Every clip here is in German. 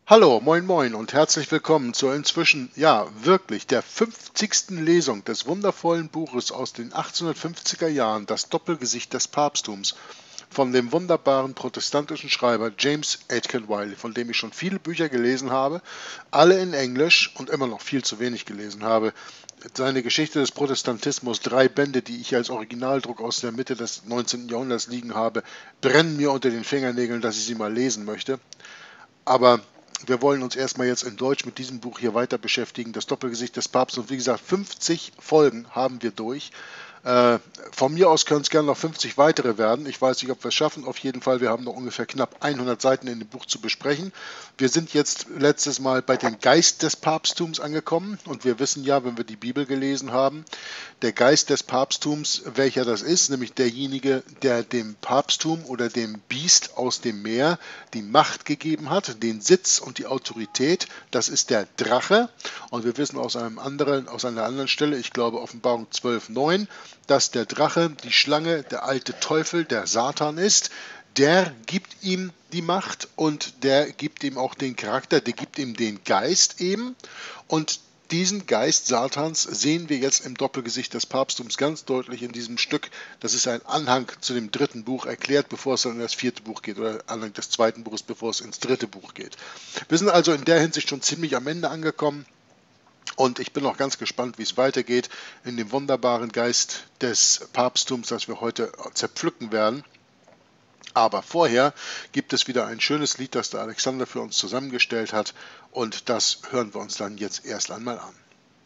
Hallo, moin moin und herzlich willkommen zur inzwischen, ja, wirklich der 50. Lesung des wundervollen Buches aus den 1850er Jahren, Das Doppelgesicht des Papsttums, von dem wunderbaren protestantischen Schreiber James Aitken Wiley, von dem ich schon viele Bücher gelesen habe, alle in Englisch und immer noch viel zu wenig gelesen habe. Seine Geschichte des Protestantismus, 3 Bände, die ich als Originaldruck aus der Mitte des 19. Jahrhunderts liegen habe, brennen mir unter den Fingernägeln, dass ich sie mal lesen möchte. Aber wir wollen uns erstmal jetzt in Deutsch mit diesem Buch hier weiter beschäftigen, das Doppelgesicht des Papstes. Und wie gesagt, 50 Folgen haben wir durch. Von mir aus können es gerne noch 50 weitere werden. Ich weiß nicht, ob wir es schaffen. Auf jeden Fall, wir haben noch ungefähr knapp 100 Seiten in dem Buch zu besprechen. Wir sind jetzt letztes Mal bei dem Geist des Papsttums angekommen. Und wir wissen ja, wenn wir die Bibel gelesen haben, der Geist des Papsttums, welcher das ist, nämlich derjenige, der dem Papsttum oder dem Biest aus dem Meer die Macht gegeben hat, den Sitz und die Autorität, das ist der Drache. Und wir wissen aus einer anderen Stelle, ich glaube Offenbarung 12,9, dass der Drache, die Schlange, der alte Teufel, der Satan ist. Der gibt ihm die Macht und der gibt ihm auch den Charakter, der gibt ihm den Geist eben. Und diesen Geist Satans sehen wir jetzt im Doppelgesicht des Papsttums ganz deutlich in diesem Stück. Das ist ein Anhang zu dem 3. Buch erklärt, bevor es dann in das 4. Buch geht, oder Anhang des 2. Buches, bevor es ins 3. Buch geht. Wir sind also in der Hinsicht schon ziemlich am Ende angekommen. Und ich bin auch ganz gespannt, wie es weitergeht in dem wunderbaren Geist des Papsttums, das wir heute zerpflücken werden. Aber vorher gibt es wieder ein schönes Lied, das der Alexander für uns zusammengestellt hat. Und das hören wir uns dann jetzt erst einmal an.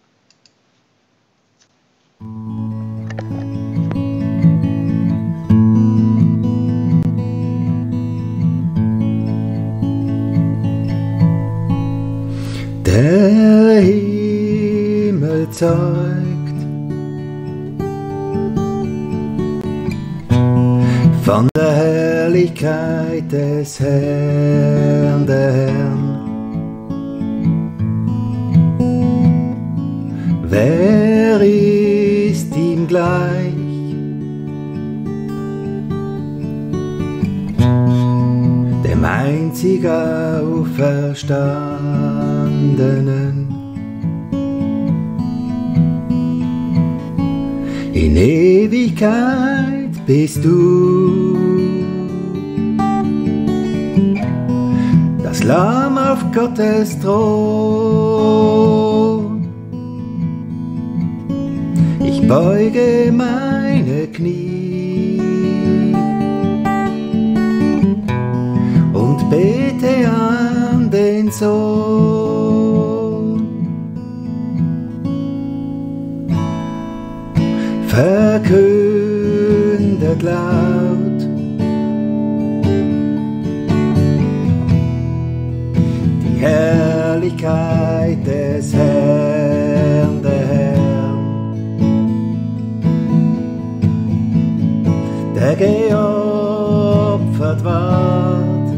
Der Himmel zeugt von der Herrlichkeit des Herrn, der Herrn. Wer ist ihm gleich? Dem einzig Auferstandenen. In Ewigkeit bist du das Lamm auf Gottes Thron. Ich beuge meine Knie und bete an den Sohn. Verkündet laut die Herrlichkeit des Herrn, der Herrn, der geopfert ward,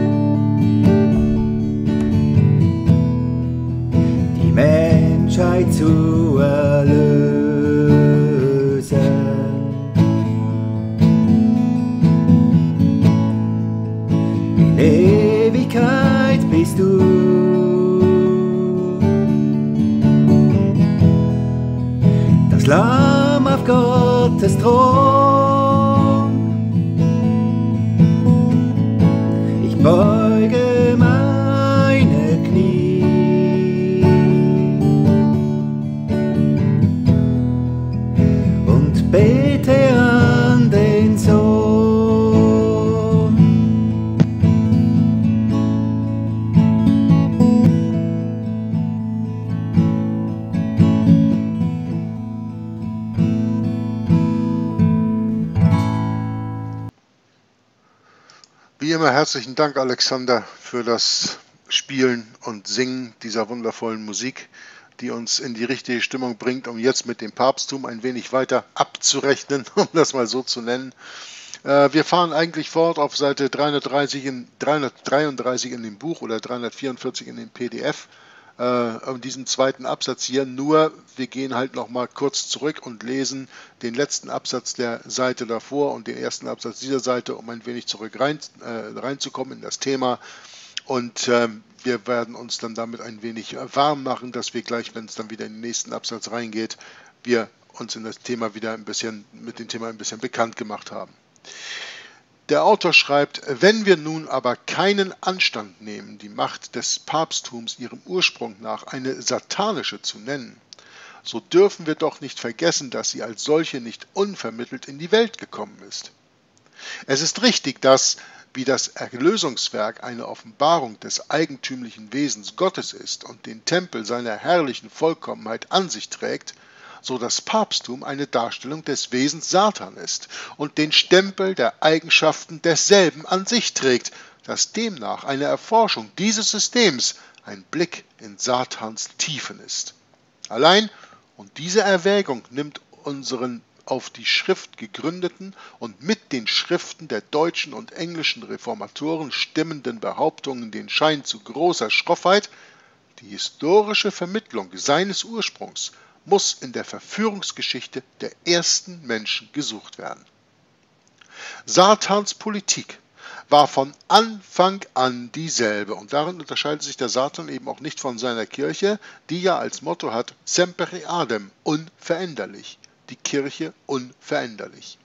die Menschheit zu erlösen. In Ewigkeit bist du das Lamm auf Gottes Thron. Ich beuge meine Knie und bete an den Sohn. Wie immer herzlichen Dank, Alexander, für das Spielen und Singen dieser wundervollen Musik, die uns in die richtige Stimmung bringt, um jetzt mit dem Papsttum ein wenig weiter abzurechnen, um das mal so zu nennen. Wir fahren eigentlich fort auf Seite 333 in dem Buch oder 344 in dem PDF. Diesen zweiten Absatz hier, nur wir gehen halt noch mal kurz zurück und lesen den letzten Absatz der Seite davor und den ersten Absatz dieser Seite, um ein wenig zurück reinzukommen in das Thema. Und wir werden uns dann damit ein wenig warm machen, dass wir gleich, wenn es dann wieder in den nächsten Absatz reingeht, wir uns in das Thema wieder mit dem Thema ein bisschen bekannt gemacht haben. Der Autor schreibt: Wenn wir nun aber keinen Anstand nehmen, die Macht des Papsttums ihrem Ursprung nach eine satanische zu nennen, so dürfen wir doch nicht vergessen, dass sie als solche nicht unvermittelt in die Welt gekommen ist. Es ist richtig, dass, wie das Erlösungswerk eine Offenbarung des eigentümlichen Wesens Gottes ist und den Tempel seiner herrlichen Vollkommenheit an sich trägt, so das Papsttum eine Darstellung des Wesens Satan ist und den Stempel der Eigenschaften desselben an sich trägt, dass demnach eine Erforschung dieses Systems ein Blick in Satans Tiefen ist. Allein, und diese Erwägung nimmt unseren auf die Schrift gegründeten und mit den Schriften der deutschen und englischen Reformatoren stimmenden Behauptungen den Schein zu großer Schroffheit, die historische Vermittlung seines Ursprungs muss in der Verführungsgeschichte der ersten Menschen gesucht werden. Satans Politik war von Anfang an dieselbe und darin unterscheidet sich der Satan eben auch nicht von seiner Kirche, die ja als Motto hat: Semper Adem, unveränderlich, die Kirche unveränderlich.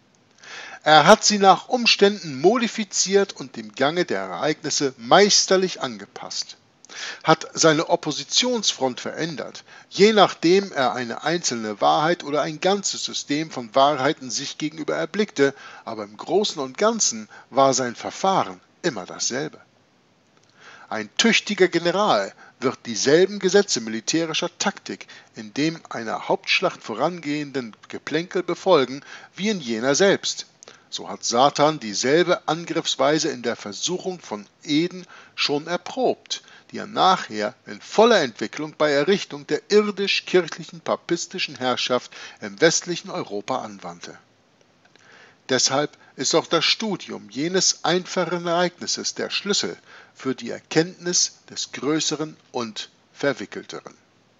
Er hat sie nach Umständen modifiziert und dem Gange der Ereignisse meisterlich angepasst, hat seine Oppositionsfront verändert, je nachdem er eine einzelne Wahrheit oder ein ganzes System von Wahrheiten sich gegenüber erblickte, aber im Großen und Ganzen war sein Verfahren immer dasselbe. Ein tüchtiger General wird dieselben Gesetze militärischer Taktik in dem einer Hauptschlacht vorangehenden Geplänkel befolgen, wie in jener selbst. So hat Satan dieselbe Angriffsweise in der Versuchung von Eden schon erprobt, die er nachher in voller Entwicklung bei Errichtung der irdisch-kirchlichen papistischen Herrschaft im westlichen Europa anwandte. Deshalb ist auch das Studium jenes einfachen Ereignisses der Schlüssel für die Erkenntnis des Größeren und Verwickelteren.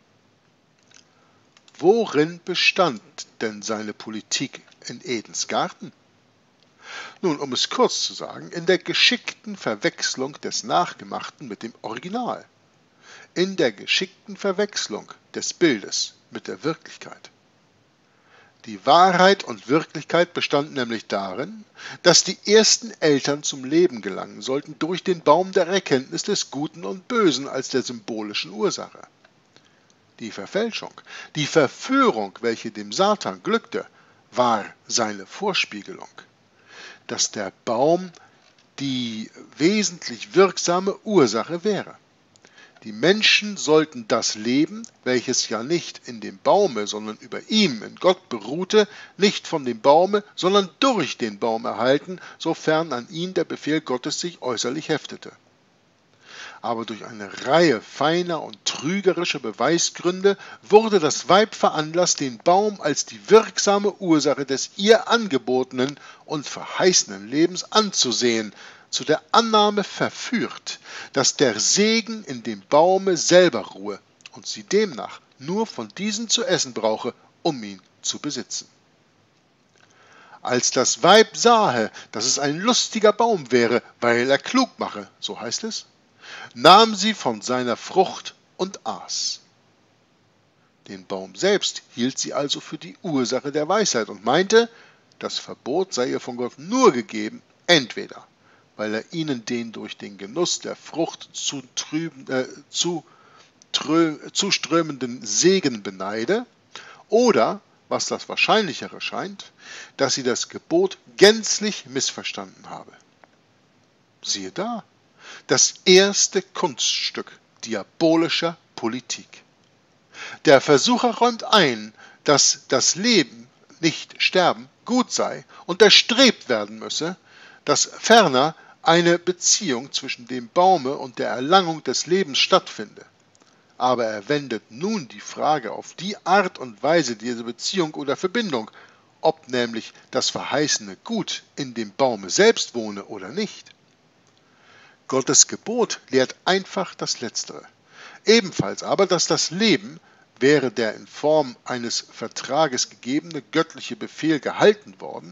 Worin bestand denn seine Politik in Edens Garten? Nun, um es kurz zu sagen, in der geschickten Verwechslung des Nachgemachten mit dem Original, in der geschickten Verwechslung des Bildes mit der Wirklichkeit. Die Wahrheit und Wirklichkeit bestanden nämlich darin, dass die ersten Eltern zum Leben gelangen sollten durch den Baum der Erkenntnis des Guten und Bösen als der symbolischen Ursache. Die Verfälschung, die Verführung, welche dem Satan glückte, war seine Vorspiegelung, dass der Baum die wesentlich wirksame Ursache wäre. Die Menschen sollten das Leben, welches ja nicht in dem Baume, sondern über ihm, in Gott beruhte, nicht von dem Baume, sondern durch den Baum erhalten, sofern an ihn der Befehl Gottes sich äußerlich heftete. Aber durch eine Reihe feiner und trügerischer Beweisgründe wurde das Weib veranlasst, den Baum als die wirksame Ursache des ihr angebotenen und verheißenen Lebens anzusehen, zu der Annahme verführt, dass der Segen in dem Baume selber ruhe und sie demnach nur von diesem zu essen brauche, um ihn zu besitzen. Als das Weib sahe, dass es ein lustiger Baum wäre, weil er klug mache, so heißt es, nahm sie von seiner Frucht und aß. Den Baum selbst hielt sie also für die Ursache der Weisheit und meinte, das Verbot sei ihr von Gott nur gegeben, entweder weil er ihnen den durch den Genuss der Frucht zuströmenden Segen beneide, oder, was das Wahrscheinlichere scheint, dass sie das Gebot gänzlich missverstanden habe. Siehe da, das erste Kunststück diabolischer Politik. Der Versucher räumt ein, dass das Leben, nicht Sterben, gut sei und erstrebt werden müsse, dass ferner eine Beziehung zwischen dem Baume und der Erlangung des Lebens stattfinde. Aber er wendet nun die Frage auf die Art und Weise dieser Beziehung oder Verbindung, ob nämlich das verheißene Gut in dem Baume selbst wohne oder nicht. Gottes Gebot lehrt einfach das Letztere. Ebenfalls aber, dass das Leben, wäre der in Form eines Vertrages gegebene göttliche Befehl gehalten worden,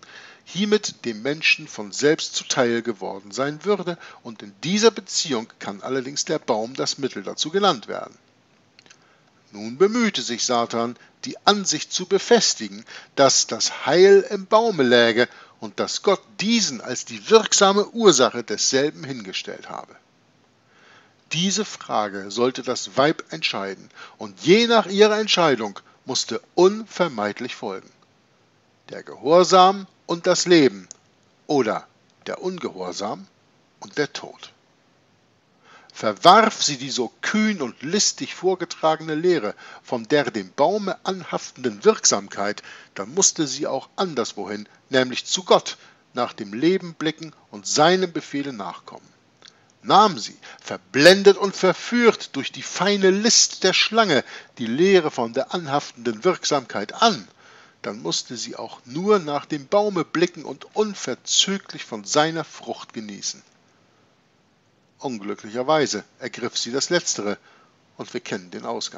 hiermit dem Menschen von selbst zuteil geworden sein würde, und in dieser Beziehung kann allerdings der Baum das Mittel dazu genannt werden. Nun bemühte sich Satan, die Ansicht zu befestigen, dass das Heil im Baume läge und dass Gott diesen als die wirksame Ursache desselben hingestellt habe. Diese Frage sollte das Weib entscheiden, und je nach ihrer Entscheidung musste unvermeidlich folgen: der Gehorsam und das Leben oder der Ungehorsam und der Tod. Verwarf sie die so kühn und listig vorgetragene Lehre von der dem Baume anhaftenden Wirksamkeit, dann musste sie auch anderswohin, nämlich zu Gott, nach dem Leben blicken und seinem Befehle nachkommen. Nahm sie, verblendet und verführt durch die feine List der Schlange, die Lehre von der anhaftenden Wirksamkeit an, dann musste sie auch nur nach dem Baume blicken und unverzüglich von seiner Frucht genießen. Unglücklicherweise ergriff sie das Letztere, und wir kennen den Ausgang.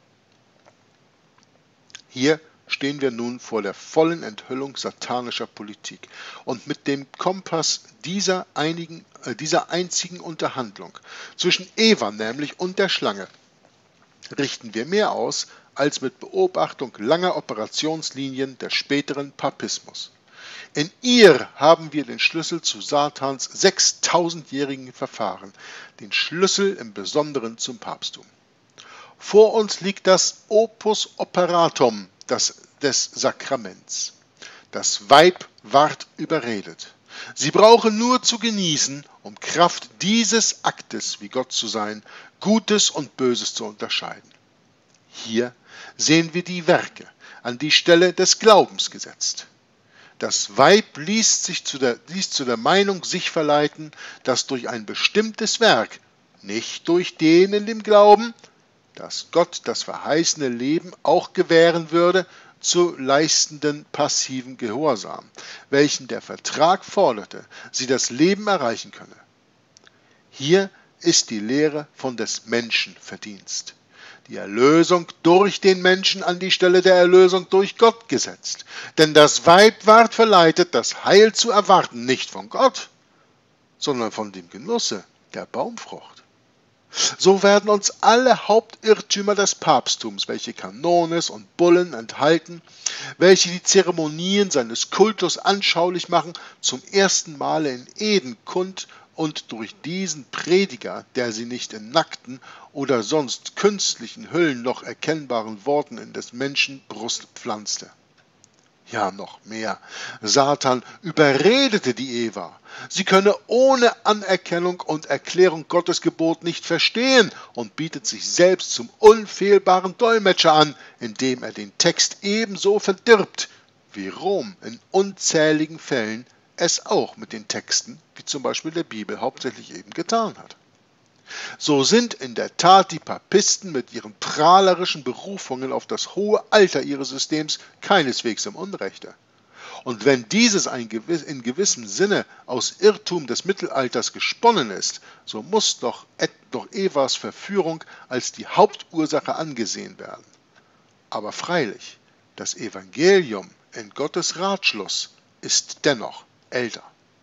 Hier stehen wir nun vor der vollen Enthüllung satanischer Politik, und mit dem Kompass dieser einzigen Unterhandlung zwischen Eva nämlich und der Schlange richten wir mehr aus als mit Beobachtung langer Operationslinien des späteren Papismus. In ihr haben wir den Schlüssel zu Satans 6000-jährigen Verfahren, den Schlüssel im Besonderen zum Papsttum. Vor uns liegt das Opus Operatum des Sakraments. Das Weib ward überredet. Sie brauche nur zu genießen, um Kraft dieses Aktes, wie Gott zu sein, Gutes und Böses zu unterscheiden. Hier sehen wir die Werke an die Stelle des Glaubens gesetzt. Das Weib ließ zu der Meinung sich verleiten, dass durch ein bestimmtes Werk, nicht durch den in dem Glauben, dass Gott das verheißene Leben auch gewähren würde, zu leistenden passiven Gehorsam, welchen der Vertrag forderte, sie das Leben erreichen könne. Hier ist die Lehre von des Menschen Verdienst. Die Erlösung durch den Menschen an die Stelle der Erlösung durch Gott gesetzt. Denn das Weib ward verleitet, das Heil zu erwarten, nicht von Gott, sondern von dem Genusse der Baumfrucht. So werden uns alle Hauptirrtümer des Papsttums, welche Kanones und Bullen enthalten, welche die Zeremonien seines Kultus anschaulich machen, zum ersten Male in Eden kund und durch diesen Prediger, der sie nicht in nackten oder sonst künstlichen Hüllen noch erkennbaren Worten in des Menschen Brust pflanzte. Ja, noch mehr. Satan überredete die Eva. Sie könne ohne Anerkennung und Erklärung Gottes Gebot nicht verstehen und bietet sich selbst zum unfehlbaren Dolmetscher an, indem er den Text ebenso verdirbt, wie Rom in unzähligen Fällen es auch mit den Texten, wie zum Beispiel der Bibel, hauptsächlich eben getan hat. So sind in der Tat die Papisten mit ihren prahlerischen Berufungen auf das hohe Alter ihres Systems keineswegs im Unrechte. Und wenn dieses in gewissem Sinne aus Irrtum des Mittelalters gesponnen ist, so muss doch Evas Verführung als die Hauptursache angesehen werden. Aber freilich, das Evangelium in Gottes Ratschluss ist dennoch älter.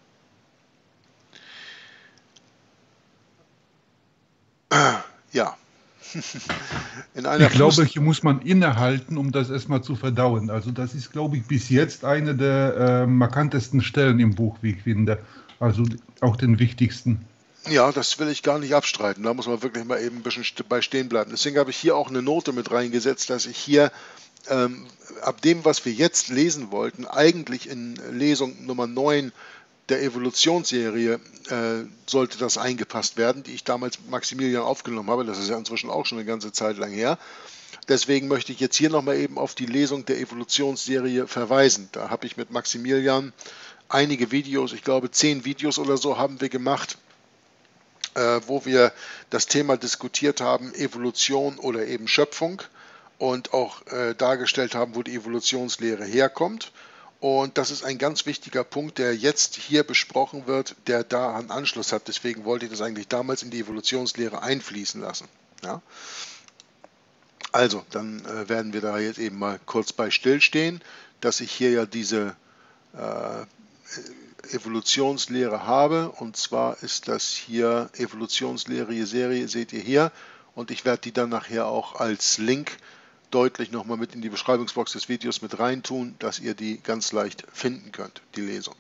Ja. Ich glaube, hier muss man innehalten, um das erstmal zu verdauen. Also das ist, glaube ich, bis jetzt eine der markantesten Stellen im Buch, wie ich finde. Also auch den wichtigsten. Ja, das will ich gar nicht abstreiten. Da muss man wirklich mal eben ein bisschen bei stehen bleiben. Deswegen habe ich hier auch eine Note mit reingesetzt, dass ich hier ab dem, was wir jetzt lesen wollten, eigentlich in Lesung Nummer 9 der Evolutionsserie sollte das eingepasst werden, die ich damals mit Maximilian aufgenommen habe. Das ist ja inzwischen auch schon eine ganze Zeit lang her. Deswegen möchte ich jetzt hier nochmal eben auf die Lesung der Evolutionsserie verweisen. Da habe ich mit Maximilian einige Videos, ich glaube 10 Videos oder so haben wir gemacht, wo wir das Thema diskutiert haben, Evolution oder eben Schöpfung, und auch dargestellt haben, wo die Evolutionslehre herkommt. Und das ist ein ganz wichtiger Punkt, der jetzt hier besprochen wird, der da einen Anschluss hat. Deswegen wollte ich das eigentlich damals in die Evolutionslehre einfließen lassen. Ja? Also, dann werden wir da jetzt eben mal kurz bei stillstehen, dass ich hier ja diese Evolutionslehre habe. Und zwar ist das hier Evolutionslehre Serie, seht ihr hier. Und ich werde die dann nachher auch als Link deutlich nochmal mit in die Beschreibungsbox des Videos mit reintun, dass ihr die ganz leicht finden könnt, die Lesung.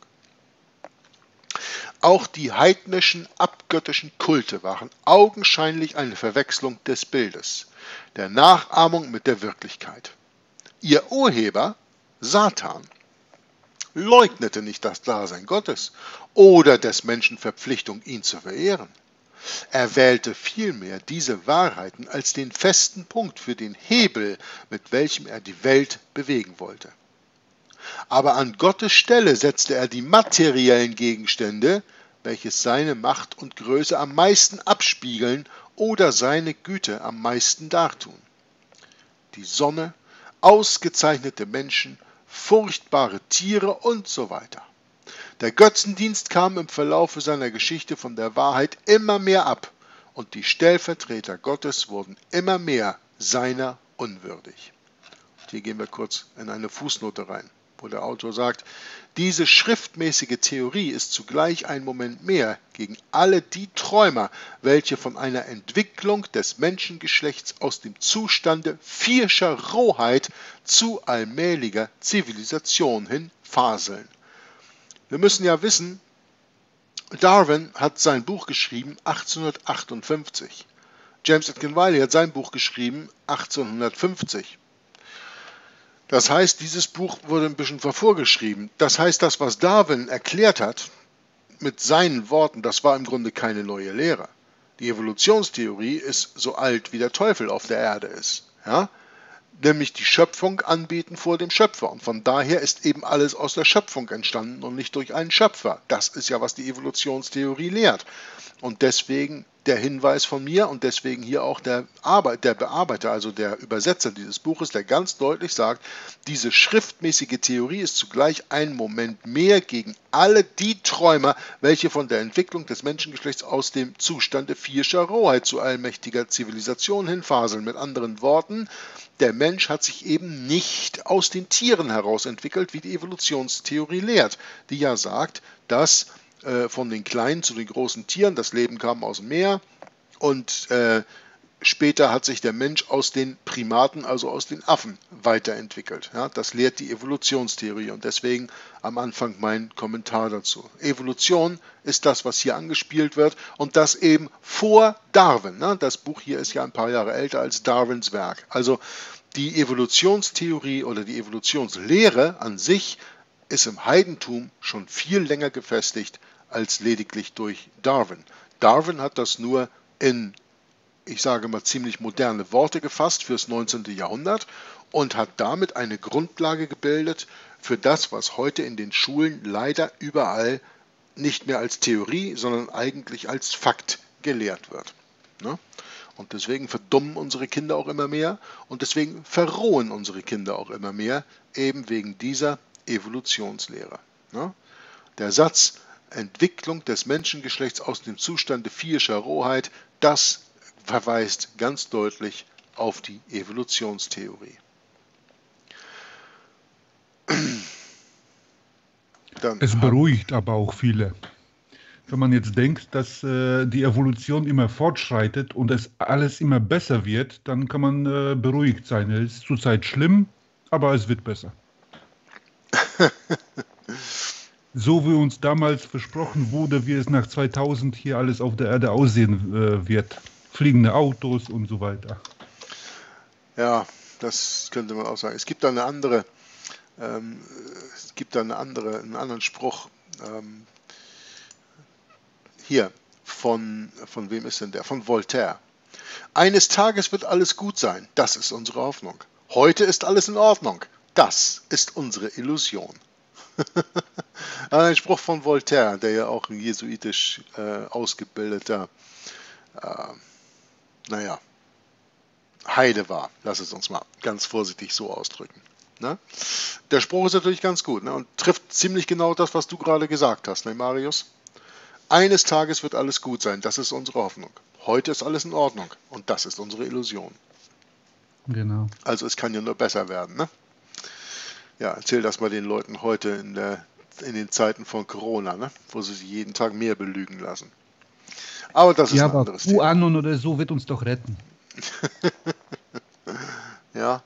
Auch die heidnischen, abgöttischen Kulte waren augenscheinlich eine Verwechslung des Bildes, der Nachahmung mit der Wirklichkeit. Ihr Urheber, Satan, leugnete nicht das Dasein Gottes oder des Menschen Verpflichtung, ihn zu verehren. Er wählte vielmehr diese Wahrheiten als den festen Punkt für den Hebel, mit welchem er die Welt bewegen wollte. Aber an Gottes Stelle setzte er die materiellen Gegenstände, welche seine Macht und Größe am meisten abspiegeln oder seine Güte am meisten dartun. Die Sonne, ausgezeichnete Menschen, furchtbare Tiere und so weiter. Der Götzendienst kam im Verlaufe seiner Geschichte von der Wahrheit immer mehr ab und die Stellvertreter Gottes wurden immer mehr seiner unwürdig. Und hier gehen wir kurz in eine Fußnote rein, wo der Autor sagt, diese schriftmäßige Theorie ist zugleich ein Moment mehr gegen alle die Träumer, welche von einer Entwicklung des Menschengeschlechts aus dem Zustande viehischer Rohheit zu allmählicher Zivilisation hin faseln. Wir müssen ja wissen, Darwin hat sein Buch geschrieben 1858. James Atkin Wiley hat sein Buch geschrieben 1850. Das heißt, dieses Buch wurde ein bisschen vorgeschrieben. Das heißt, das, was Darwin erklärt hat, mit seinen Worten, das war im Grunde keine neue Lehre. Die Evolutionstheorie ist so alt, wie der Teufel auf der Erde ist. Ja? Nämlich die Schöpfung anbeten vor dem Schöpfer. Und von daher ist eben alles aus der Schöpfung entstanden und nicht durch einen Schöpfer. Das ist ja, was die Evolutionstheorie lehrt. Und deswegen der Hinweis von mir und deswegen hier auch der Bearbeiter, also der Übersetzer dieses Buches, der ganz deutlich sagt, diese schriftmäßige Theorie ist zugleich ein Moment mehr gegen alle die Träumer, welche von der Entwicklung des Menschengeschlechts aus dem Zustande viehischer Rohheit zu allmächtiger Zivilisation hinfaseln. Mit anderen Worten, der Mensch hat sich eben nicht aus den Tieren heraus entwickelt, wie die Evolutionstheorie lehrt, die ja sagt, dass von den kleinen zu den großen Tieren, das Leben kam aus dem Meer und später hat sich der Mensch aus den Primaten, also aus den Affen, weiterentwickelt. Ja, das lehrt die Evolutionstheorie und deswegen am Anfang mein Kommentar dazu. Evolution ist das, was hier angespielt wird und das eben vor Darwin. Ne? Das Buch hier ist ja ein paar Jahre älter als Darwins Werk. Also die Evolutionstheorie oder die Evolutionslehre an sich ist im Heidentum schon viel länger gefestigt als lediglich durch Darwin. Darwin hat das nur in, ich sage mal, ziemlich moderne Worte gefasst fürs 19. Jahrhundert und hat damit eine Grundlage gebildet für das, was heute in den Schulen leider überall nicht mehr als Theorie, sondern eigentlich als Fakt gelehrt wird. Ne? Und deswegen verdummen unsere Kinder auch immer mehr und deswegen verrohen unsere Kinder auch immer mehr, eben wegen dieser Evolutionslehre. Ne? Der Satz Entwicklung des Menschengeschlechts aus dem Zustande viehischer Rohheit, das verweist ganz deutlich auf die Evolutionstheorie. Es beruhigt aber auch viele. Wenn man jetzt denkt, dass die Evolution immer fortschreitet und es alles immer besser wird, dann kann man beruhigt sein. Es ist zurzeit schlimm, aber es wird besser. So wie uns damals versprochen wurde, wie es nach 2000 hier alles auf der Erde aussehen wird. Fliegende Autos und so weiter. Ja, das könnte man auch sagen. Es gibt da einen anderen Spruch. Hier, von wem ist denn der? Von Voltaire. Eines Tages wird alles gut sein. Das ist unsere Hoffnung. Heute ist alles in Ordnung. Das ist unsere Illusion. Ein Spruch von Voltaire, der ja auch ein jesuitisch ausgebildeter Heide war. Lass es uns mal ganz vorsichtig so ausdrücken. Ne? Der Spruch ist natürlich ganz gut, ne? Und trifft ziemlich genau das, was du gerade gesagt hast, ne, Marius? Eines Tages wird alles gut sein, das ist unsere Hoffnung. Heute ist alles in Ordnung und das ist unsere Illusion. Genau. Also es kann ja nur besser werden, ne? Ja, erzähl das mal den Leuten heute in der in den Zeiten von Corona, ne? Wo sie sich jeden Tag mehr belügen lassen. Aber das ist ein anderes Thema. QAnon oder so wird uns doch retten. Ja.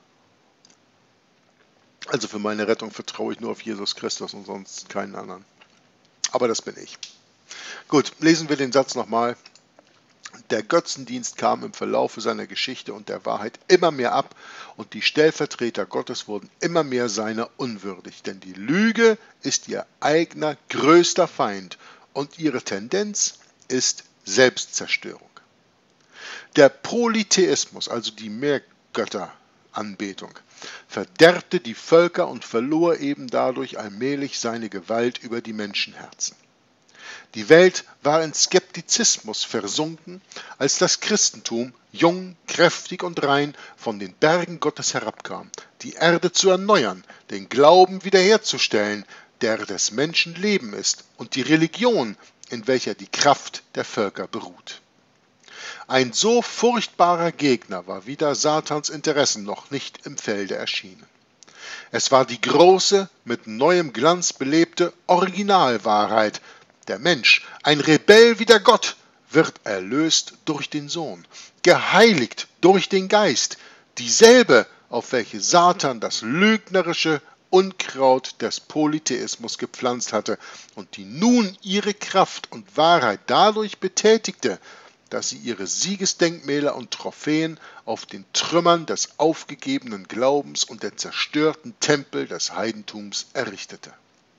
Also für meine Rettung vertraue ich nur auf Jesus Christus und sonst keinen anderen. Aber das bin ich. Gut, lesen wir den Satz nochmal. Der Götzendienst kam im Verlaufe seiner Geschichte und der Wahrheit immer mehr ab und die Stellvertreter Gottes wurden immer mehr seiner unwürdig, denn die Lüge ist ihr eigener größter Feind und ihre Tendenz ist Selbstzerstörung. Der Polytheismus, also die Mehrgötteranbetung, verderbte die Völker und verlor eben dadurch allmählich seine Gewalt über die Menschenherzen. Die Welt war in Skeptizismus versunken, als das Christentum, jung, kräftig und rein, von den Bergen Gottes herabkam, die Erde zu erneuern, den Glauben wiederherzustellen, der des Menschen Leben ist, und die Religion, in welcher die Kraft der Völker beruht. Ein so furchtbarer Gegner war wider Satans Interessen noch nicht im Felde erschienen. Es war die große, mit neuem Glanz belebte Originalwahrheit. Der Mensch, ein Rebell wider Gott, wird erlöst durch den Sohn, geheiligt durch den Geist, dieselbe, auf welche Satan das lügnerische Unkraut des Polytheismus gepflanzt hatte und die nun ihre Kraft und Wahrheit dadurch betätigte, dass sie ihre Siegesdenkmäler und Trophäen auf den Trümmern des aufgegebenen Glaubens und der zerstörten Tempel des Heidentums errichtete.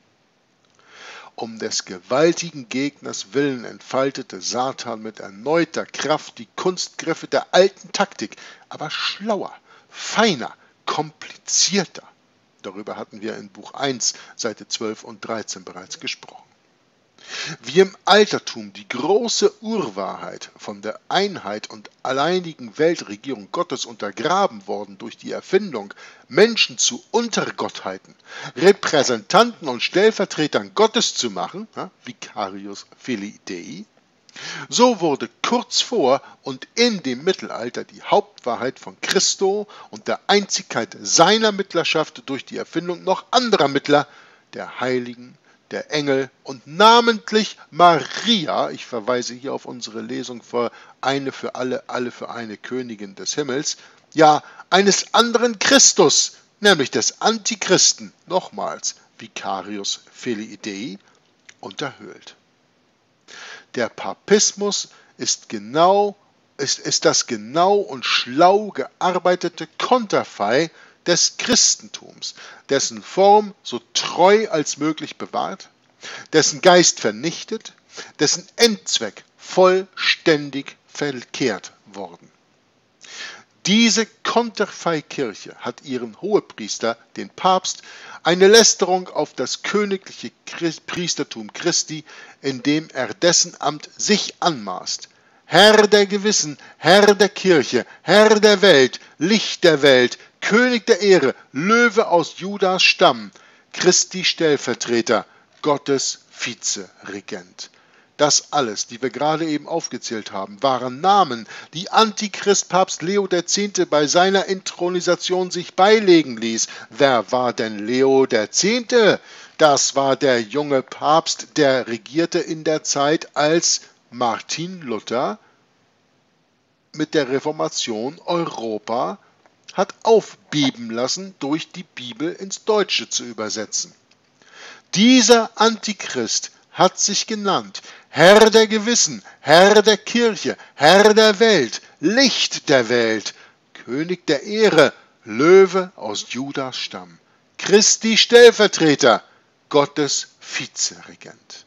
Um des gewaltigen Gegners willen entfaltete Satan mit erneuter Kraft die Kunstgriffe der alten Taktik, aber schlauer, feiner, komplizierter. Darüber hatten wir in Buch 1, Seite 12 und 13 bereits gesprochen. Wie im Altertum die große Urwahrheit von der Einheit und alleinigen Weltregierung Gottes untergraben worden durch die Erfindung, Menschen zu Untergottheiten, Repräsentanten und Stellvertretern Gottes zu machen, Vicarius Filii Dei, so wurde kurz vor und in dem Mittelalter die Hauptwahrheit von Christo und der Einzigkeit seiner Mittlerschaft durch die Erfindung noch anderer Mittler, der Heiligen, der Engel und namentlich Maria, ich verweise hier auf unsere Lesung für eine für alle, alle für eine Königin des Himmels, ja, eines anderen Christus, nämlich des Antichristen, nochmals Vicarius Filii Dei, unterhöhlt. Der Papismus ist das genau und schlau gearbeitete Konterfei des Christentums, dessen Form so treu als möglich bewahrt, dessen Geist vernichtet, dessen Endzweck vollständig verkehrt worden. Diese Konterfei-Kirche hat ihren Hohepriester, den Papst, eine Lästerung auf das königliche Priestertum Christi, indem er dessen Amt sich anmaßt. Herr der Gewissen, Herr der Kirche, Herr der Welt, Licht der Welt, König der Ehre, Löwe aus Judas Stamm, Christi Stellvertreter, Gottes Vizeregent. Das alles, die wir gerade eben aufgezählt haben, waren Namen, die Antichrist-Papst Leo X. bei seiner Inthronisation sich beilegen ließ. Wer war denn Leo X.? Das war der junge Papst, der regierte in der Zeit, als Martin Luther mit der Reformation Europa hat aufbeben lassen, durch die Bibel ins Deutsche zu übersetzen. Dieser Antichrist hat sich genannt Herr der Gewissen, Herr der Kirche, Herr der Welt, Licht der Welt, König der Ehre, Löwe aus Judas Stamm, Christi Stellvertreter, Gottes Vizeregent.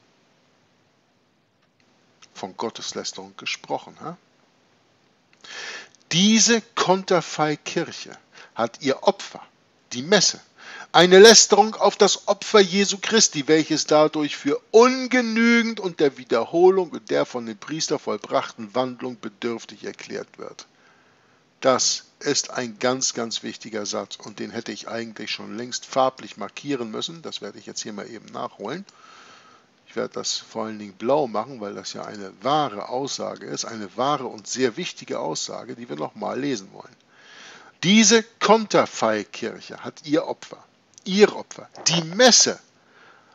Von Gotteslästerung gesprochen, Diese Konterfei-Kirche hat ihr Opfer, die Messe, eine Lästerung auf das Opfer Jesu Christi, welches dadurch für ungenügend und der Wiederholung und der von dem Priester vollbrachten Wandlung bedürftig erklärt wird. Das ist ein ganz, ganz wichtiger Satz und den hätte ich eigentlich schon längst farblich markieren müssen. Das werde ich jetzt hier mal eben nachholen. Ich werde das vor allen Dingen blau machen, weil das ja eine wahre Aussage ist, eine wahre und sehr wichtige Aussage, die wir nochmal lesen wollen. Diese Konterfei-Kirche hat ihr Opfer, die Messe,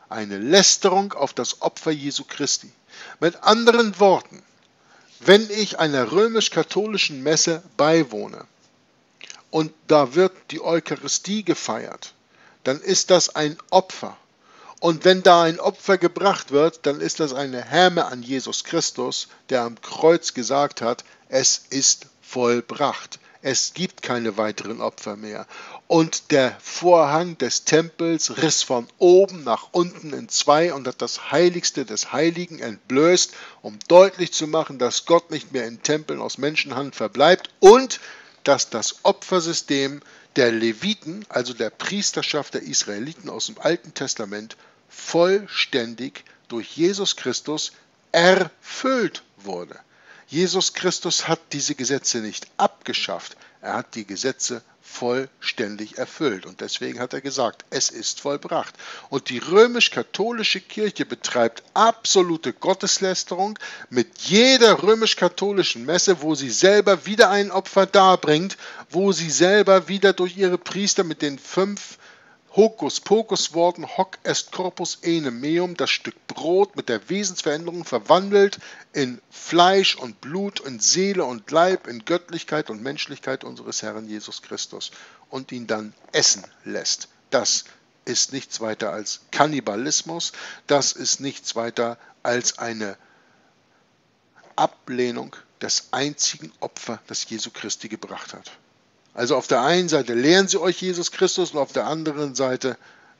eine Lästerung auf das Opfer Jesu Christi. Mit anderen Worten, wenn ich einer römisch-katholischen Messe beiwohne und da wird die Eucharistie gefeiert, dann ist das ein Opfer. Und wenn da ein Opfer gebracht wird, dann ist das eine Häme an Jesus Christus, der am Kreuz gesagt hat, es ist vollbracht. Es gibt keine weiteren Opfer mehr. Und der Vorhang des Tempels riss von oben nach unten in zwei und hat das Heiligste des Heiligen entblößt, um deutlich zu machen, dass Gott nicht mehr in Tempeln aus Menschenhand verbleibt und dass das Opfersystem der Leviten, also der Priesterschaft der Israeliten aus dem Alten Testament, vollständig durch Jesus Christus erfüllt wurde. Jesus Christus hat diese Gesetze nicht abgeschafft, er hat die Gesetze vollständig erfüllt und deswegen hat er gesagt, es ist vollbracht. Und die römisch-katholische Kirche betreibt absolute Gotteslästerung mit jeder römisch-katholischen Messe, wo sie selber wieder ein Opfer darbringt, wo sie selber wieder durch ihre Priester mit den 5 Hokuspokus-Worten hoc est corpus enim meum, das Stück Brot mit der Wesensveränderung verwandelt in Fleisch und Blut, in Seele und Leib, in Göttlichkeit und Menschlichkeit unseres Herrn Jesus Christus und ihn dann essen lässt. Das ist nichts weiter als Kannibalismus, das ist nichts weiter als eine Ablehnung des einzigen Opfers, das Jesu Christi gebracht hat. Also auf der einen Seite lehren sie euch Jesus Christus und auf der anderen Seite,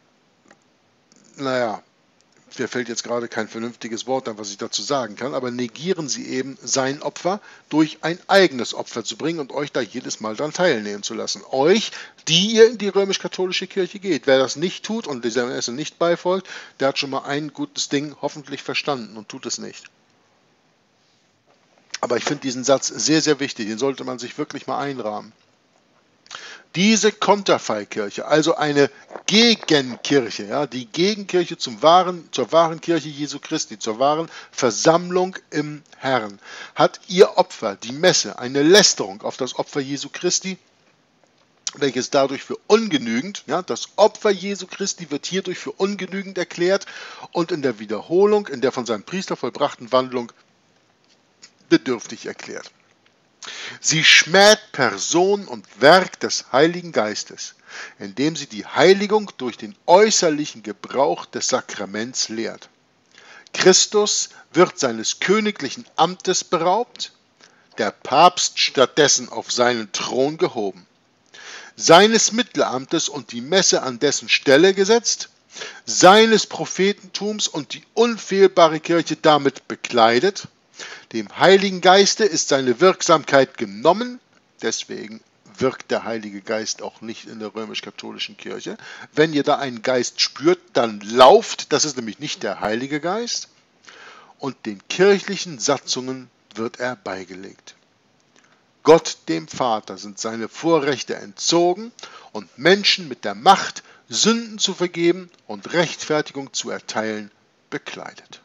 naja, mir fällt jetzt gerade kein vernünftiges Wort an, was ich dazu sagen kann, aber negieren sie eben sein Opfer durch ein eigenes Opfer zu bringen und euch da jedes Mal daran teilnehmen zu lassen. Euch, die ihr in die römisch-katholische Kirche geht. Wer das nicht tut und dieser Messe nicht beifolgt, der hat schon mal ein gutes Ding hoffentlich verstanden und tut es nicht. Aber ich finde diesen Satz sehr, sehr wichtig, den sollte man sich wirklich mal einrahmen. Diese Konterfeikirche, also eine Gegenkirche, ja, die Gegenkirche zur wahren Kirche Jesu Christi, zur wahren Versammlung im Herrn, hat ihr Opfer, die Messe, eine Lästerung auf das Opfer Jesu Christi, welches dadurch für ungenügend, ja, das Opfer Jesu Christi wird hierdurch für ungenügend erklärt und in der Wiederholung, in der von seinem Priester vollbrachten Wandlung bedürftig erklärt. Sie schmäht Person und Werk des Heiligen Geistes, indem sie die Heiligung durch den äußerlichen Gebrauch des Sakraments lehrt. Christus wird seines königlichen Amtes beraubt, der Papst stattdessen auf seinen Thron gehoben, seines Mittelamtes und die Messe an dessen Stelle gesetzt, seines Prophetentums und die unfehlbare Kirche damit bekleidet. Dem Heiligen Geiste ist seine Wirksamkeit genommen, deswegen wirkt der Heilige Geist auch nicht in der römisch-katholischen Kirche. Wenn ihr da einen Geist spürt, dann lauft, das ist nämlich nicht der Heilige Geist, und den kirchlichen Satzungen wird er beigelegt. Gott dem Vater sind seine Vorrechte entzogen und Menschen mit der Macht, Sünden zu vergeben und Rechtfertigung zu erteilen, bekleidet.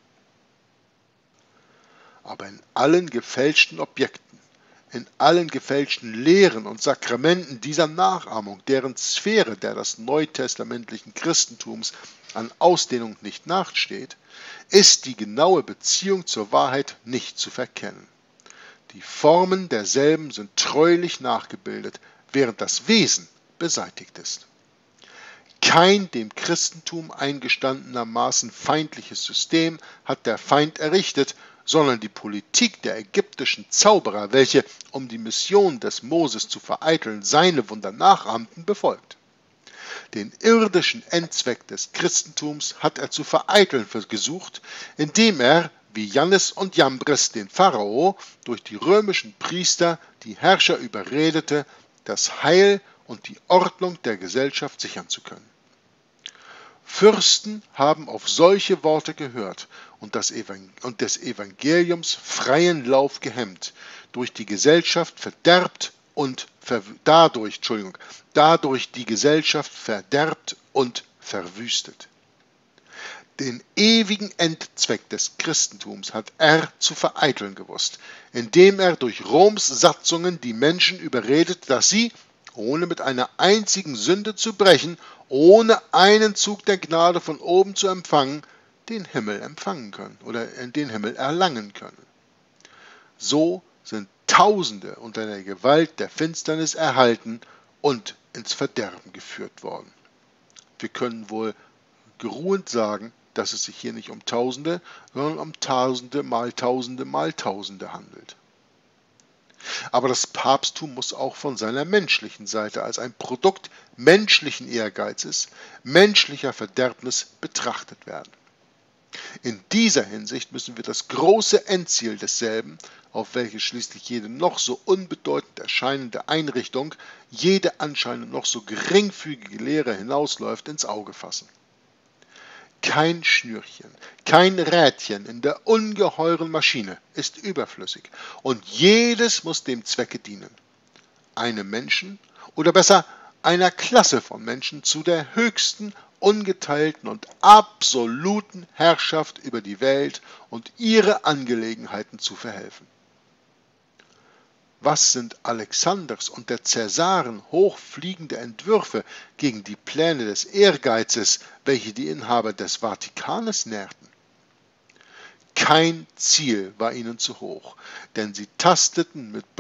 Aber in allen gefälschten Objekten, in allen gefälschten Lehren und Sakramenten dieser Nachahmung, deren Sphäre der des neutestamentlichen Christentums an Ausdehnung nicht nachsteht, ist die genaue Beziehung zur Wahrheit nicht zu verkennen. Die Formen derselben sind treulich nachgebildet, während das Wesen beseitigt ist. Kein dem Christentum eingestandenermaßen feindliches System hat der Feind errichtet, sondern die Politik der ägyptischen Zauberer, welche, um die Mission des Moses zu vereiteln, seine Wunder nachahmten, befolgt. Den irdischen Endzweck des Christentums hat er zu vereiteln gesucht, indem er, wie Jannes und Jambres den Pharao, durch die römischen Priester die Herrscher überredete, das Heil und die Ordnung der Gesellschaft sichern zu können. Fürsten haben auf solche Worte gehört und des Evangeliums freien Lauf gehemmt, durch die Gesellschaft verderbt und dadurch die Gesellschaft verderbt und verwüstet. Den ewigen Endzweck des Christentums hat er zu vereiteln gewusst, indem er durch Roms Satzungen die Menschen überredet, dass sie, ohne mit einer einzigen Sünde zu brechen ohne einen Zug der Gnade von oben zu empfangen, den Himmel empfangen können oder den Himmel erlangen können. So sind Tausende unter der Gewalt der Finsternis erhalten und ins Verderben geführt worden. Wir können wohl geruhend sagen, dass es sich hier nicht um Tausende, sondern um Tausende mal Tausende mal Tausende handelt. Aber das Papsttum muss auch von seiner menschlichen Seite als ein Produkt menschlichen Ehrgeizes, menschlicher Verderbnis betrachtet werden. In dieser Hinsicht müssen wir das große Endziel desselben, auf welches schließlich jede noch so unbedeutend erscheinende Einrichtung, jede anscheinend noch so geringfügige Lehre hinausläuft, ins Auge fassen. Kein Schnürchen, kein Rädchen in der ungeheuren Maschine ist überflüssig und jedes muss dem Zwecke dienen, einem Menschen oder besser einer Klasse von Menschen zu der höchsten, ungeteilten und absoluten Herrschaft über die Welt und ihre Angelegenheiten zu verhelfen. Was sind Alexanders und der Cäsaren hochfliegende Entwürfe gegen die Pläne des Ehrgeizes, welche die Inhaber des Vatikanes nährten? Kein Ziel war ihnen zu hoch, denn sie tasteten mit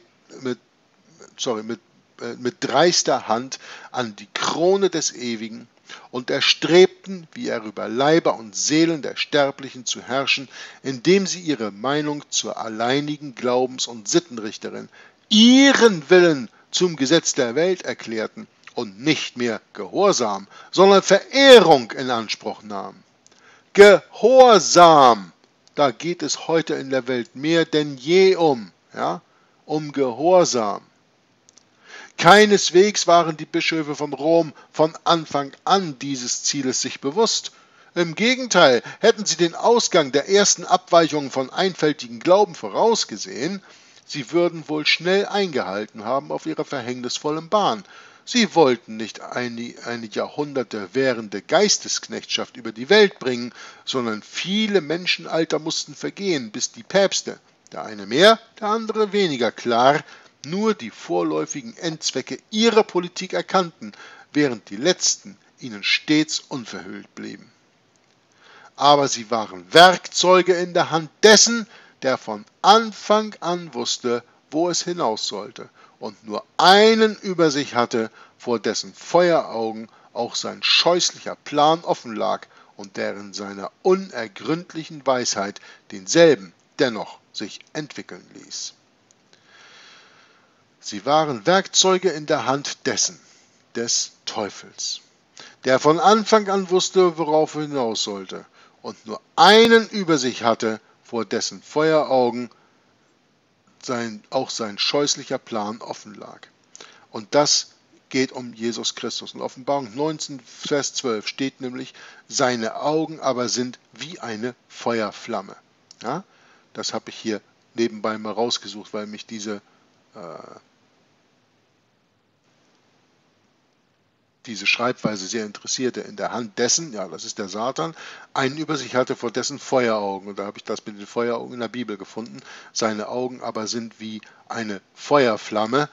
dreister Hand an die Krone des Ewigen und erstrebten, wie er über Leiber und Seelen der Sterblichen zu herrschen, indem sie ihre Meinung zur alleinigen Glaubens- und Sittenrichterin, ihren Willen zum Gesetz der Welt erklärten und nicht mehr Gehorsam, sondern Verehrung in Anspruch nahmen. Gehorsam! Da geht es heute in der Welt mehr denn je um Gehorsam. Keineswegs waren die Bischöfe von Rom von Anfang an dieses Zieles sich bewusst. Im Gegenteil, hätten sie den Ausgang der ersten Abweichungen von einfältigen Glauben vorausgesehen, sie würden wohl schnell eingehalten haben auf ihrer verhängnisvollen Bahn. Sie wollten nicht eine Jahrhunderte währende Geistesknechtschaft über die Welt bringen, sondern viele Menschenalter mussten vergehen, bis die Päpste, der eine mehr, der andere weniger klar, nur die vorläufigen Endzwecke ihrer Politik erkannten, während die letzten ihnen stets unverhüllt blieben. Aber sie waren Werkzeuge in der Hand dessen, der von Anfang an wusste, wo es hinaus sollte und nur einen über sich hatte, vor dessen Feueraugen auch sein scheußlicher Plan offen lag und der in seiner unergründlichen Weisheit denselben dennoch sich entwickeln ließ. Sie waren Werkzeuge in der Hand dessen, des Teufels, der von Anfang an wusste, worauf er hinaus sollte und nur einen über sich hatte, vor dessen Feueraugen auch sein scheußlicher Plan offen lag. Und das geht um Jesus Christus. In Offenbarung 19, Vers 12 steht nämlich, seine Augen aber sind wie eine Feuerflamme. Ja? Das habe ich hier nebenbei mal rausgesucht, weil mich diese Schreibweise sehr interessierte. In der Hand dessen, ja, das ist der Satan, einen über sich hatte, vor dessen Feueraugen. Und da habe ich das mit den Feueraugen in der Bibel gefunden. Seine Augen aber sind wie eine Feuerflamme.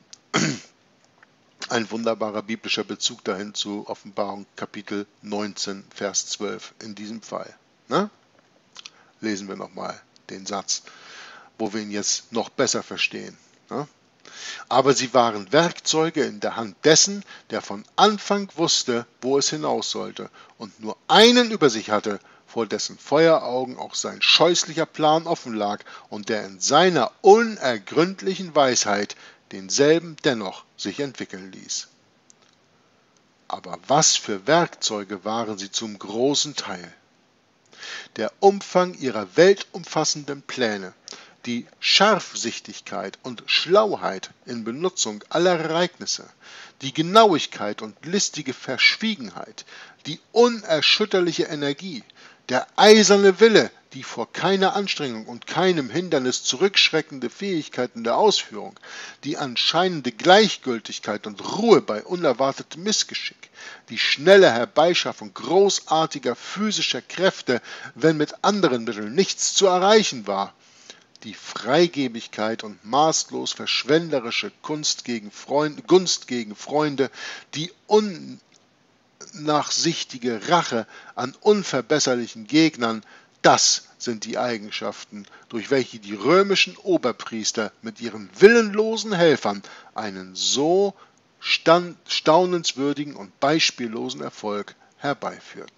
Ein wunderbarer biblischer Bezug dahin zu Offenbarung Kapitel 19, Vers 12 in diesem Fall. Ne? Lesen wir nochmal den Satz, wo wir ihn jetzt noch besser verstehen. Ne? Aber sie waren Werkzeuge in der Hand dessen, der von Anfang wusste, wo es hinaus sollte und nur einen über sich hatte, vor dessen Feueraugen auch sein scheußlicher Plan offen lag und der in seiner unergründlichen Weisheit denselben dennoch sich entwickeln ließ. Aber was für Werkzeuge waren sie zum großen Teil? Der Umfang ihrer weltumfassenden Pläne, die Scharfsichtigkeit und Schlauheit in Benutzung aller Ereignisse, die Genauigkeit und listige Verschwiegenheit, die unerschütterliche Energie, der eiserne Wille, die vor keiner Anstrengung und keinem Hindernis zurückschreckende Fähigkeit in der Ausführung, die anscheinende Gleichgültigkeit und Ruhe bei unerwartetem Missgeschick, die schnelle Herbeischaffung großartiger physischer Kräfte, wenn mit anderen Mitteln nichts zu erreichen war, die Freigebigkeit und maßlos verschwenderische Gunst gegen Freunde, die unnachsichtige Rache an unverbesserlichen Gegnern, das sind die Eigenschaften, durch welche die römischen Oberpriester mit ihren willenlosen Helfern einen so staunenswürdigen und beispiellosen Erfolg herbeiführten.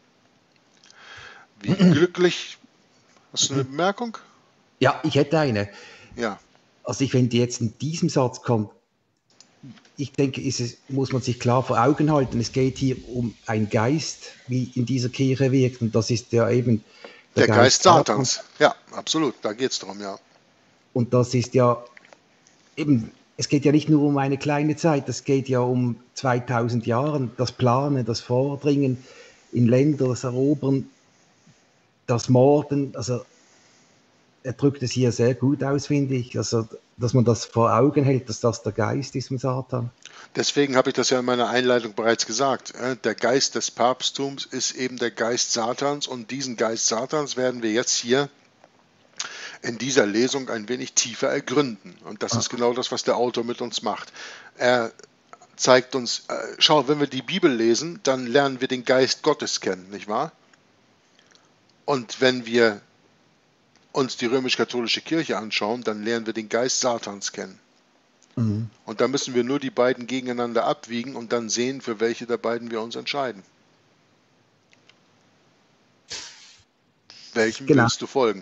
Wie glücklich. Hast du eine Bemerkung? Ja, ich hätte eine. Ja. Also wenn die jetzt in diesem Satz kommt, ich denke, muss man sich klar vor Augen halten, es geht hier um einen Geist, wie in dieser Kirche wirkt, und das ist ja eben der Geist Satans. Ja, absolut, da geht es darum, ja. Und das ist ja eben, es geht ja nicht nur um eine kleine Zeit, es geht ja um 2000 Jahre, das Planen, das Vordringen in Länder, das Erobern, das Morden, also er drückt es hier sehr gut aus, finde ich, also dass man das vor Augen hält, dass das der Geist ist von Satan. Deswegen habe ich das ja in meiner Einleitung bereits gesagt. Der Geist des Papsttums ist eben der Geist Satans, und diesen Geist Satans werden wir jetzt hier in dieser Lesung ein wenig tiefer ergründen. Und das ist genau das, was der Autor mit uns macht. Er zeigt uns, schau, wenn wir die Bibel lesen, dann lernen wir den Geist Gottes kennen, nicht wahr? Und wenn wir uns die römisch-katholische Kirche anschauen, dann lernen wir den Geist Satans kennen. Mhm. Und da müssen wir nur die beiden gegeneinander abwiegen und dann sehen, für welche der beiden wir uns entscheiden. Welchem willst du folgen?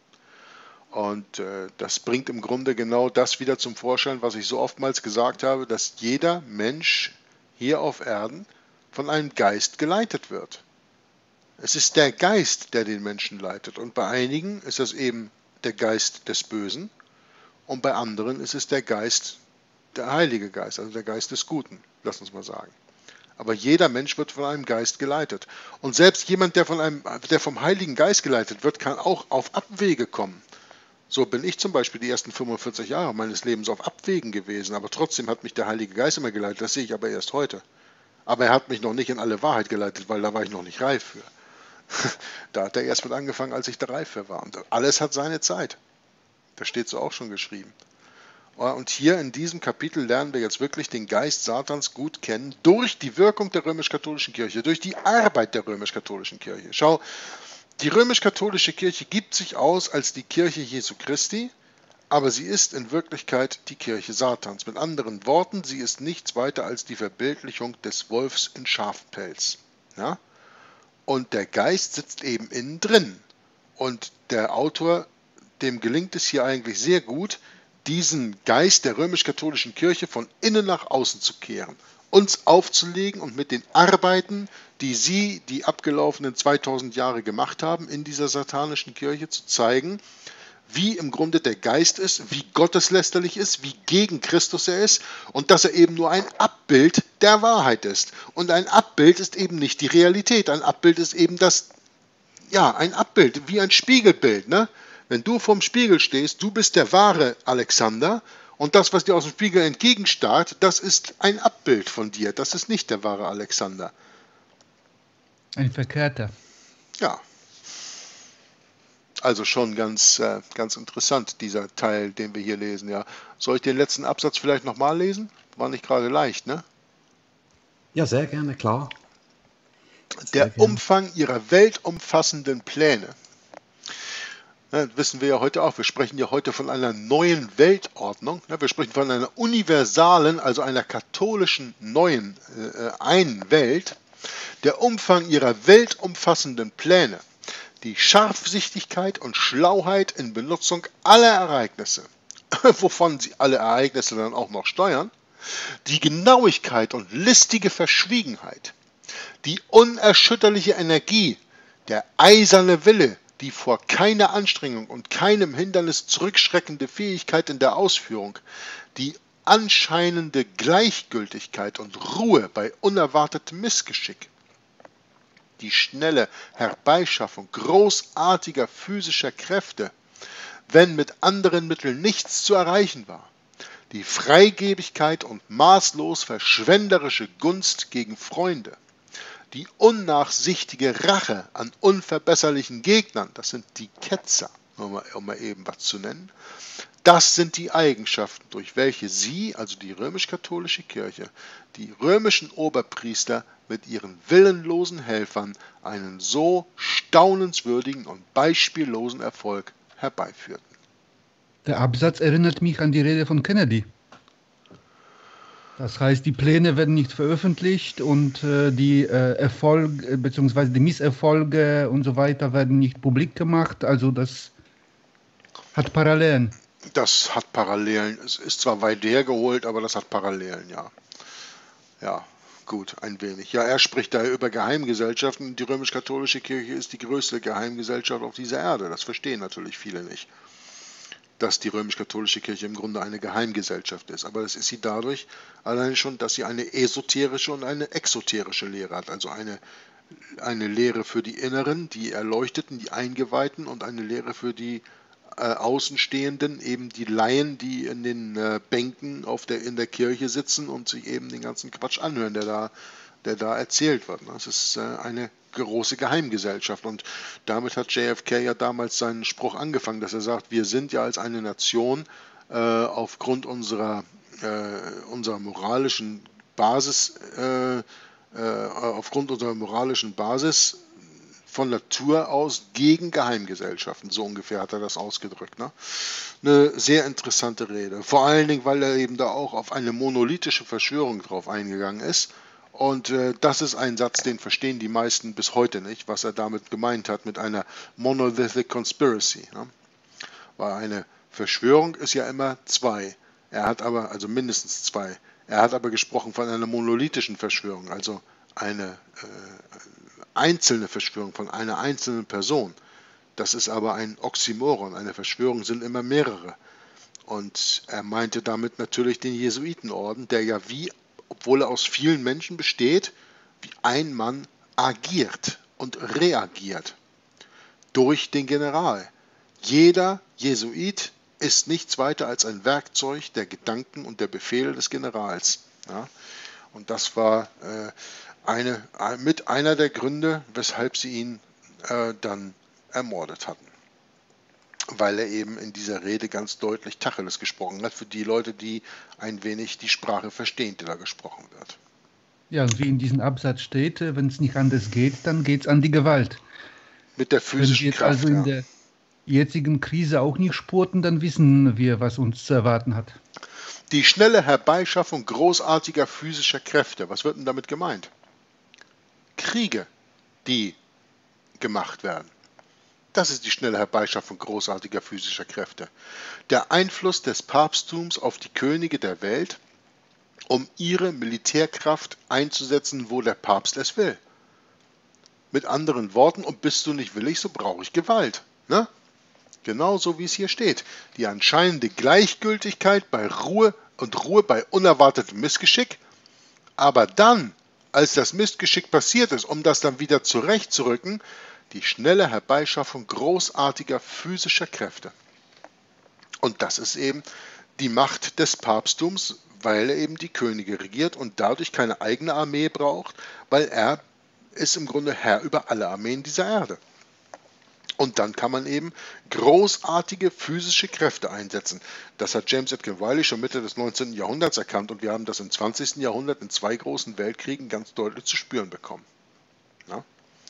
Und das bringt im Grunde genau das wieder zum Vorschein, was ich so oftmals gesagt habe, dass jeder Mensch hier auf Erden von einem Geist geleitet wird. Es ist der Geist, der den Menschen leitet. Und bei einigen ist das eben der Geist des Bösen und bei anderen ist es der Geist, der Heilige Geist, also der Geist des Guten, lass uns mal sagen. Aber jeder Mensch wird von einem Geist geleitet. Und selbst jemand, der vom Heiligen Geist geleitet wird, kann auch auf Abwege kommen. So bin ich zum Beispiel die ersten 45 Jahre meines Lebens auf Abwägen gewesen, aber trotzdem hat mich der Heilige Geist immer geleitet, das sehe ich aber erst heute. Aber er hat mich noch nicht in alle Wahrheit geleitet, weil da war ich noch nicht reif für. Da hat er erst mit angefangen, als ich da reif für war. Und alles hat seine Zeit. Das steht so auch schon geschrieben. Und hier in diesem Kapitel lernen wir jetzt wirklich den Geist Satans gut kennen, durch die Wirkung der römisch-katholischen Kirche, durch die Arbeit der römisch-katholischen Kirche. Schau, die römisch-katholische Kirche gibt sich aus als die Kirche Jesu Christi, aber sie ist in Wirklichkeit die Kirche Satans. Mit anderen Worten, sie ist nichts weiter als die Verbildlichung des Wolfs in Schafpelz. Ja? Und der Geist sitzt eben innen drin. Und der Autor, dem gelingt es hier eigentlich sehr gut, diesen Geist der römisch-katholischen Kirche von innen nach außen zu kehren, uns aufzulegen und mit den Arbeiten, die sie die abgelaufenen 2000 Jahre gemacht haben, in dieser satanischen Kirche zu zeigen, wie im Grunde der Geist ist, wie gotteslästerlich ist, wie gegen Christus er ist und dass er eben nur ein Abbild der Wahrheit ist. Und ein Abbild ist eben nicht die Realität, ein Abbild ist eben ein Abbild, wie ein Spiegelbild, ne? Wenn du vorm Spiegel stehst, du bist der wahre Alexander und das, was dir aus dem Spiegel entgegenstarrt, das ist ein Abbild von dir, das ist nicht der wahre Alexander. Ein Verkehrter. Ja. Also schon ganz interessant, dieser Teil, den wir hier lesen. Ja. Soll ich den letzten Absatz vielleicht nochmal lesen? War nicht gerade leicht, ne? Ja, sehr gerne, klar. Der Umfang ihrer weltumfassenden Pläne. Das wissen wir ja heute auch. Wir sprechen ja heute von einer neuen Weltordnung. Wir sprechen von einer universalen, also einer katholischen neuen einen Welt. Der Umfang ihrer weltumfassenden Pläne, die Scharfsichtigkeit und Schlauheit in Benutzung aller Ereignisse, wovon sie alle Ereignisse dann auch noch steuern, die Genauigkeit und listige Verschwiegenheit, die unerschütterliche Energie, der eiserne Wille, die vor keiner Anstrengung und keinem Hindernis zurückschreckende Fähigkeit in der Ausführung, die anscheinende Gleichgültigkeit und Ruhe bei unerwartetem Missgeschick, die schnelle Herbeischaffung großartiger physischer Kräfte, wenn mit anderen Mitteln nichts zu erreichen war, die Freigebigkeit und maßlos verschwenderische Gunst gegen Freunde, die unnachsichtige Rache an unverbesserlichen Gegnern, das sind die Ketzer, um mal eben was zu nennen, Das sind die Eigenschaften, durch welche sie, also die römisch-katholische Kirche, die römischen Oberpriester mit ihren willenlosen Helfern einen so staunenswürdigen und beispiellosen Erfolg herbeiführten. Der Absatz erinnert mich an die Rede von Kennedy. Das heißt, die Pläne werden nicht veröffentlicht und die Erfolge bzw. die Misserfolge und so weiter werden nicht publik gemacht. Also das hat Parallelen. Das hat Parallelen. Es ist zwar weit hergeholt, aber das hat Parallelen, ja. Ja, gut, ein wenig. Ja, er spricht da über Geheimgesellschaften. Die römisch-katholische Kirche ist die größte Geheimgesellschaft auf dieser Erde. Das verstehen natürlich viele nicht, dass die römisch-katholische Kirche im Grunde eine Geheimgesellschaft ist. Aber das ist sie dadurch allein schon, dass sie eine esoterische und eine exoterische Lehre hat. Also eine Lehre für die Inneren, die Erleuchteten, die Eingeweihten und eine Lehre für die Außenstehenden, eben die Laien, die in den Bänken in der Kirche sitzen und sich eben den ganzen Quatsch anhören, der da erzählt wird. Das ist eine große Geheimgesellschaft und damit hat JFK ja damals seinen Spruch angefangen, dass er sagt, wir sind ja als eine Nation aufgrund unserer moralischen Basis von Natur aus gegen Geheimgesellschaften, so ungefähr hat er das ausgedrückt. Ne? Eine sehr interessante Rede, vor allen Dingen, weil er eben da auch auf eine monolithische Verschwörung drauf eingegangen ist. Und das ist ein Satz, den verstehen die meisten bis heute nicht, was er damit gemeint hat, mit einer Monolithic Conspiracy. Ne? Weil eine Verschwörung ist ja immer zwei. Er hat aber, also mindestens zwei. Er hat aber gesprochen von einer monolithischen Verschwörung, also eine einzelne Verschwörung von einer einzelnen Person. Das ist aber ein Oxymoron. Eine Verschwörung sind immer mehrere. Und er meinte damit natürlich den Jesuitenorden, der ja obwohl er aus vielen Menschen besteht, wie ein Mann agiert und reagiert durch den General. Jeder Jesuit ist nichts weiter als ein Werkzeug der Gedanken und der Befehle des Generals. Ja? Und das war mit einer der Gründe, weshalb sie ihn dann ermordet hatten. Weil er eben in dieser Rede ganz deutlich Tacheles gesprochen hat, für die Leute, die ein wenig die Sprache verstehen, die da gesprochen wird. Ja, wie in diesem Absatz steht, wenn es nicht anders geht, dann geht es an die Gewalt. Mit der physischen Kraft, also in der jetzigen Krise auch nicht spurten, dann wissen wir, was uns zu erwarten hat. Die schnelle Herbeischaffung großartiger physischer Kräfte. Was wird denn damit gemeint? Kriege, die gemacht werden. Das ist die schnelle Herbeischaffung großartiger physischer Kräfte. Der Einfluss des Papsttums auf die Könige der Welt, um ihre Militärkraft einzusetzen, wo der Papst es will. Mit anderen Worten, und bist du nicht willig, so brauche ich Gewalt. Ne? Genauso wie es hier steht. Die anscheinende Gleichgültigkeit bei Ruhe bei unerwartetem Missgeschick. Aber dann, als das Missgeschick passiert ist, um das dann wieder zurechtzurücken, die schnelle Herbeischaffung großartiger physischer Kräfte. Und das ist eben die Macht des Papsttums, weil er eben die Könige regiert und dadurch keine eigene Armee braucht, weil er ist im Grunde Herr über alle Armeen dieser Erde. Und dann kann man eben großartige physische Kräfte einsetzen. Das hat James Edgar Wiley schon Mitte des 19. Jahrhunderts erkannt und wir haben das im 20. Jahrhundert in 2 großen Weltkriegen ganz deutlich zu spüren bekommen. Ja?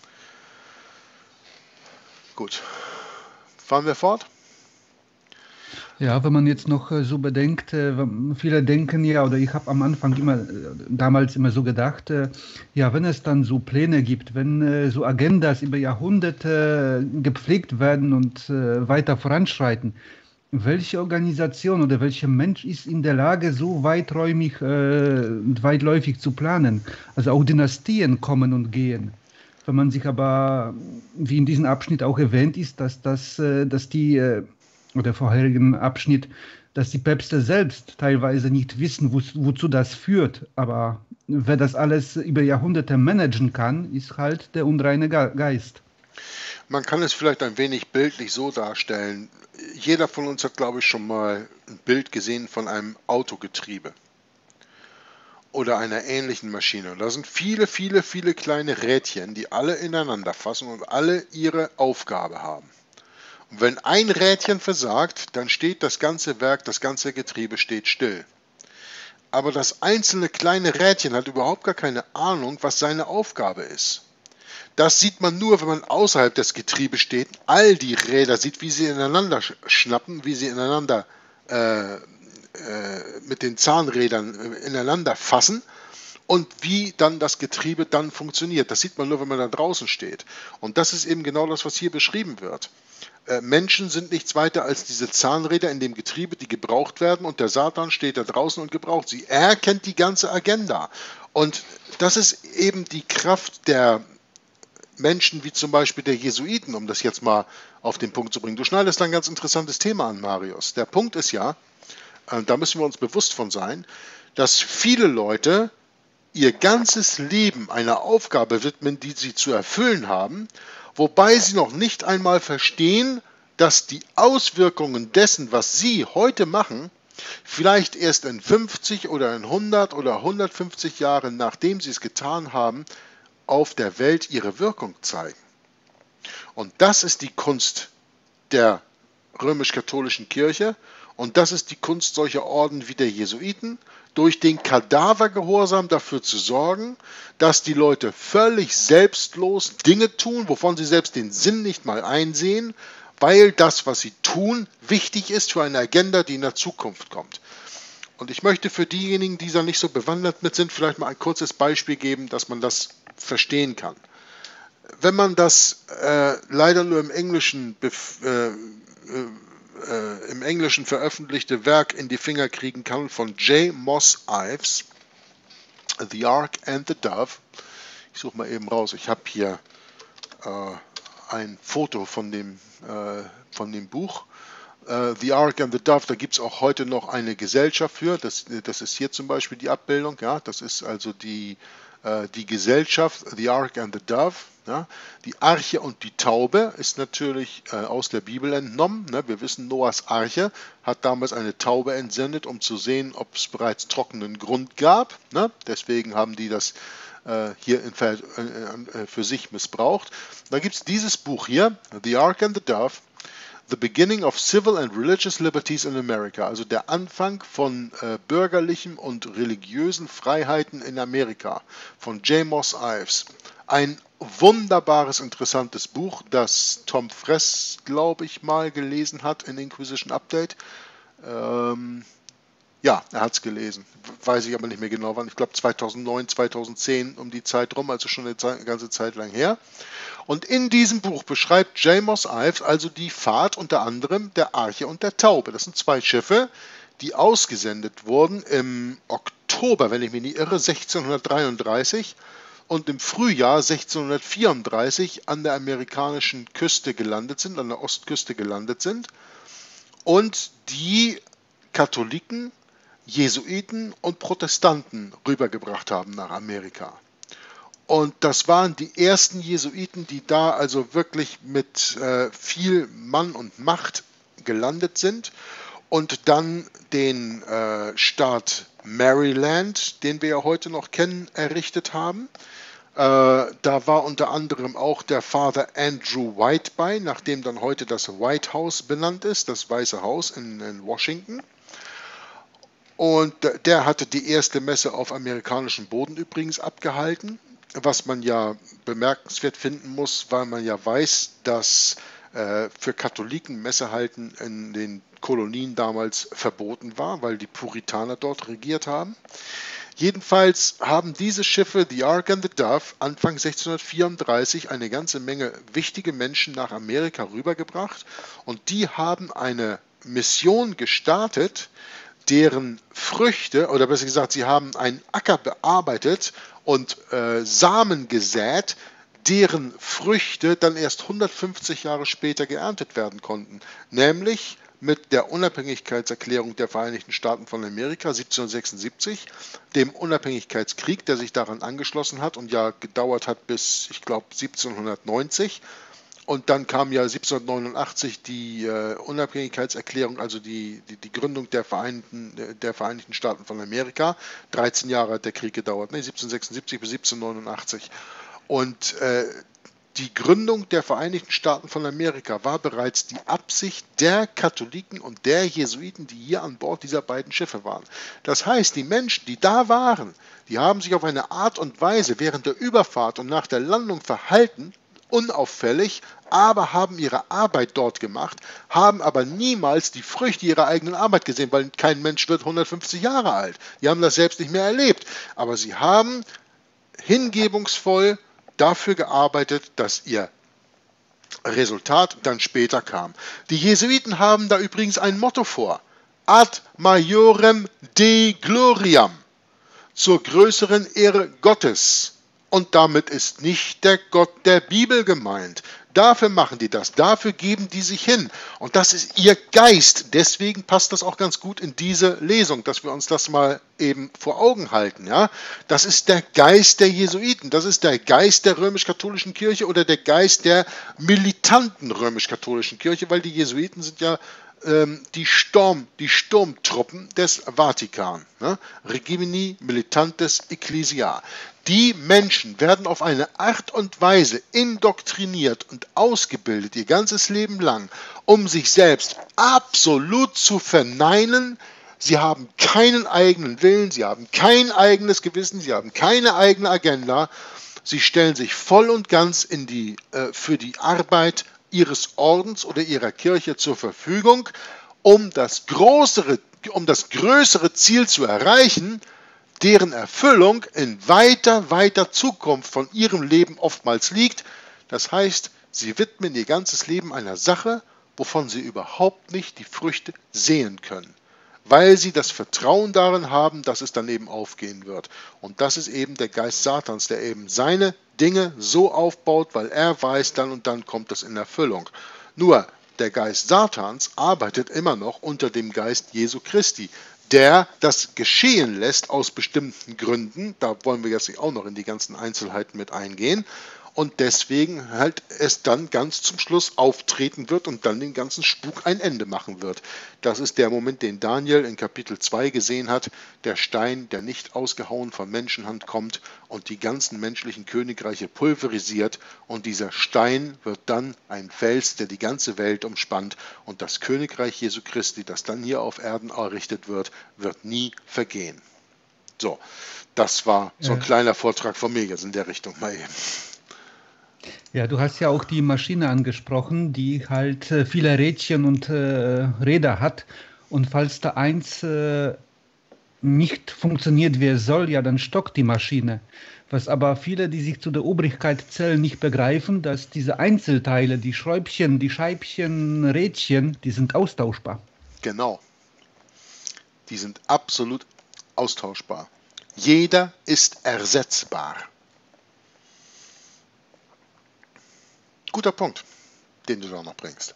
Gut, fahren wir fort? Ja, wenn man jetzt noch so bedenkt, viele denken ja, oder ich habe am Anfang damals immer so gedacht, ja, wenn es dann so Pläne gibt, wenn so Agendas über Jahrhunderte gepflegt werden und weiter voranschreiten, welche Organisation oder welcher Mensch ist in der Lage, so weiträumig und weitläufig zu planen? Also auch Dynastien kommen und gehen. Wenn man sich aber, wie in diesem Abschnitt auch erwähnt ist, dass die oder vorherigen Abschnitt, dass die Päpste selbst teilweise nicht wissen, wozu das führt. Aber wer das alles über Jahrhunderte managen kann, ist halt der unreine Geist. Man kann es vielleicht ein wenig bildlich so darstellen. Jeder von uns hat, glaube ich, schon mal ein Bild gesehen von einem Autogetriebe oder einer ähnlichen Maschine. Und da sind viele, viele, viele kleine Rädchen, die alle ineinander fassen und alle ihre Aufgabe haben. Und wenn ein Rädchen versagt, dann steht das ganze Werk, das ganze Getriebe steht still. Aber das einzelne kleine Rädchen hat überhaupt gar keine Ahnung, was seine Aufgabe ist. Das sieht man nur, wenn man außerhalb des Getriebes steht, all die Räder sieht, wie sie ineinander schnappen, wie sie ineinander mit den Zahnrädern ineinander fassen und wie dann das Getriebe dann funktioniert. Das sieht man nur, wenn man da draußen steht. Und das ist eben genau das, was hier beschrieben wird. Menschen sind nichts weiter als diese Zahnräder in dem Getriebe, die gebraucht werden, und der Satan steht da draußen und gebraucht sie. Er kennt die ganze Agenda. Und das ist eben die Kraft der Menschen wie zum Beispiel der Jesuiten, um das jetzt mal auf den Punkt zu bringen. Du schneidest ein ganz interessantes Thema an, Marius. Der Punkt ist ja, da müssen wir uns bewusst von sein, dass viele Leute ihr ganzes Leben einer Aufgabe widmen, die sie zu erfüllen haben, wobei sie noch nicht einmal verstehen, dass die Auswirkungen dessen, was sie heute machen, vielleicht erst in 50 oder in 100 oder 150 Jahren, nachdem sie es getan haben, auf der Welt ihre Wirkung zeigen. Und das ist die Kunst der römisch-katholischen Kirche und das ist die Kunst solcher Orden wie der Jesuiten, durch den Kadavergehorsam dafür zu sorgen, dass die Leute völlig selbstlos Dinge tun, wovon sie selbst den Sinn nicht mal einsehen, weil das, was sie tun, wichtig ist für eine Agenda, die in der Zukunft kommt. Und ich möchte für diejenigen, die da nicht so bewandert mit sind, vielleicht mal ein kurzes Beispiel geben, dass man das verstehen kann. Wenn man das leider nur im Englischen veröffentlichte Werk in die Finger kriegen kann von J. Moss Ives, The Ark and the Dove. Ich suche mal eben raus. Ich habe hier ein Foto von dem Buch. The Ark and the Dove, da gibt es auch heute noch eine Gesellschaft für. Das ist hier zum Beispiel die Abbildung. Ja, das ist also die Gesellschaft The Ark and the Dove. Ja, die Arche und die Taube ist natürlich aus der Bibel entnommen. Ne? Wir wissen, Noahs Arche hat damals eine Taube entsendet, um zu sehen, ob es bereits trockenen Grund gab. Ne? Deswegen haben die das hier für sich missbraucht. Da gibt es dieses Buch hier, The Ark and the Dove, The Beginning of Civil and Religious Liberties in America, also der Anfang von bürgerlichen und religiösen Freiheiten in Amerika, von J. Moss Ives. Ein wunderbares, interessantes Buch, das Tom Fress, glaube ich, mal gelesen hat in Inquisition Update. Ja, er hat es gelesen. Weiß ich aber nicht mehr genau wann. Ich glaube 2009, 2010 um die Zeit rum, also schon eine ganze Zeit lang her. Und in diesem Buch beschreibt J. Moss Ives also die Fahrt unter anderem der Arche und der Taube. Das sind zwei Schiffe, die ausgesendet wurden im Oktober, wenn ich mich nicht irre, 1633 und im Frühjahr 1634 an der amerikanischen Küste gelandet sind, an der Ostküste gelandet sind und die Katholiken, Jesuiten und Protestanten rübergebracht haben nach Amerika. Und das waren die ersten Jesuiten, die da also wirklich mit viel Mann und Macht gelandet sind und dann den Staat Maryland, den wir ja heute noch kennen, errichtet haben. Da war unter anderem auch der Father Andrew White bei, nachdem dann heute das White House benannt ist, das Weiße Haus in Washington. Und der hatte die erste Messe auf amerikanischem Boden übrigens abgehalten, was man ja bemerkenswert finden muss, weil man ja weiß, dass für Katholiken Messe halten in den Kolonien damals verboten war, weil die Puritaner dort regiert haben. Jedenfalls haben diese Schiffe, The Ark and the Dove, Anfang 1634 eine ganze Menge wichtige Menschen nach Amerika rübergebracht und die haben eine Mission gestartet, deren Früchte, oder besser gesagt, sie haben einen Acker bearbeitet und Samen gesät, deren Früchte dann erst 150 Jahre später geerntet werden konnten, nämlich mit der Unabhängigkeitserklärung der Vereinigten Staaten von Amerika 1776, dem Unabhängigkeitskrieg, der sich daran angeschlossen hat und ja gedauert hat bis, ich glaube, 1790. Und dann kam ja 1789 die Unabhängigkeitserklärung, also die Gründung der Vereinigten Staaten von Amerika. 13 Jahre hat der Krieg gedauert, 1776 bis 1789. Und Die Gründung der Vereinigten Staaten von Amerika war bereits die Absicht der Katholiken und der Jesuiten, die hier an Bord dieser beiden Schiffe waren. Das heißt, die Menschen, die da waren, die haben sich auf eine Art und Weise während der Überfahrt und nach der Landung verhalten, unauffällig, aber haben ihre Arbeit dort gemacht, haben aber niemals die Früchte ihrer eigenen Arbeit gesehen, weil kein Mensch wird 150 Jahre alt. Die haben das selbst nicht mehr erlebt. Aber sie haben hingebungsvoll dafür gearbeitet, dass ihr Resultat dann später kam. Die Jesuiten haben da übrigens ein Motto vor: Ad majorem Dei gloriam, zur größeren Ehre Gottes. Und damit ist nicht der Gott der Bibel gemeint. Dafür machen die das, dafür geben die sich hin. Und das ist ihr Geist. Deswegen passt das auch ganz gut in diese Lesung, dass wir uns das mal eben vor Augen halten. Ja? Das ist der Geist der Jesuiten, das ist der Geist der römisch-katholischen Kirche oder der Geist der militanten römisch-katholischen Kirche, weil die Jesuiten sind ja die Sturmtruppen des Vatikan. Ne? Regimini militantes ecclesia. Die Menschen werden auf eine Art und Weise indoktriniert und ausgebildet ihr ganzes Leben lang, um sich selbst absolut zu verneinen. Sie haben keinen eigenen Willen, sie haben kein eigenes Gewissen, sie haben keine eigene Agenda. Sie stellen sich voll und ganz für die Arbeit ihres Ordens oder ihrer Kirche zur Verfügung, um das größere Ziel zu erreichen, deren Erfüllung in weiter Zukunft von ihrem Leben oftmals liegt. Das heißt, sie widmen ihr ganzes Leben einer Sache, wovon sie überhaupt nicht die Früchte sehen können, weil sie das Vertrauen darin haben, dass es dann eben aufgehen wird. Und das ist eben der Geist Satans, der eben seine Dinge so aufbaut, weil er weiß, dann und dann kommt das in Erfüllung. Nur, der Geist Satans arbeitet immer noch unter dem Geist Jesu Christi, der das geschehen lässt aus bestimmten Gründen. Da wollen wir jetzt auch noch in die ganzen Einzelheiten mit eingehen. Und deswegen halt es dann ganz zum Schluss auftreten wird und dann den ganzen Spuk ein Ende machen wird. Das ist der Moment, den Daniel in Kapitel 2 gesehen hat. Der Stein, der nicht ausgehauen von Menschenhand kommt und die ganzen menschlichen Königreiche pulverisiert. Und dieser Stein wird dann ein Fels, der die ganze Welt umspannt. Und das Königreich Jesu Christi, das dann hier auf Erden errichtet wird, wird nie vergehen. So, das war so ein kleiner Vortrag von mir jetzt in der Richtung mal eben. Ja, du hast ja auch die Maschine angesprochen, die halt viele Rädchen und Räder hat. Und falls da eins nicht funktioniert, wie es soll, ja, dann stockt die Maschine. Was aber viele, die sich zu der Obrigkeit zählen, nicht begreifen, dass diese Einzelteile, die Schräubchen, die Scheibchen, Rädchen, die sind austauschbar. Genau. Die sind absolut austauschbar. Jeder ist ersetzbar. Guter Punkt, den du da noch bringst.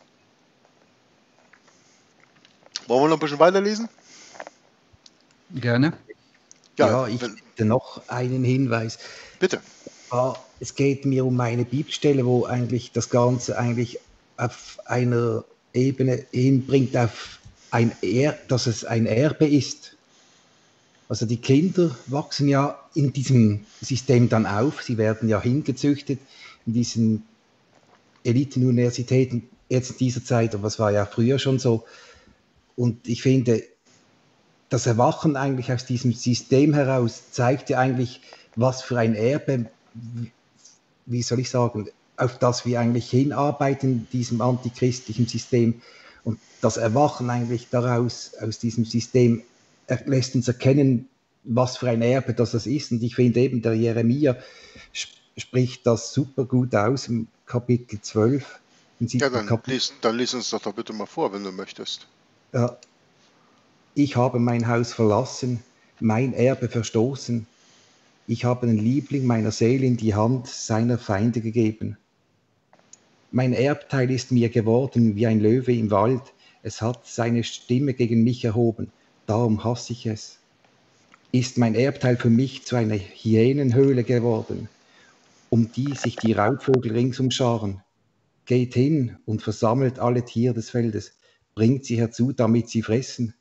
Wollen wir noch ein bisschen weiterlesen? Gerne. Ja, ich hätte noch einen Hinweis. Bitte. Es geht mir um eine Bibelstelle, wo eigentlich das Ganze eigentlich auf einer Ebene hinbringt, dass es ein Erbe ist. Also die Kinder wachsen ja in diesem System dann auf, sie werden ja hingezüchtet in diesen Elite-Universitäten jetzt in dieser Zeit, aber es war ja früher schon so. Und ich finde, das Erwachen eigentlich aus diesem System heraus zeigt ja eigentlich, was für ein Erbe, wie soll ich sagen, auf das wir eigentlich hinarbeiten in diesem antichristlichen System. Und das Erwachen eigentlich daraus, aus diesem System, lässt uns erkennen, was für ein Erbe das ist. Und ich finde eben, der Jeremia spricht das super gut aus im Kapitel 12. Ja, dann lies uns doch bitte mal vor, wenn du möchtest. Ja. Ich habe mein Haus verlassen, mein Erbe verstoßen. Ich habe den Liebling meiner Seele in die Hand seiner Feinde gegeben. Mein Erbteil ist mir geworden wie ein Löwe im Wald. Es hat seine Stimme gegen mich erhoben. Darum hasse ich es. Ist mein Erbteil für mich zu einer Hyänenhöhle geworden, um die sich die Raubvögel ringsum scharen. Geht hin und versammelt alle Tiere des Feldes, bringt sie herzu, damit sie fressen.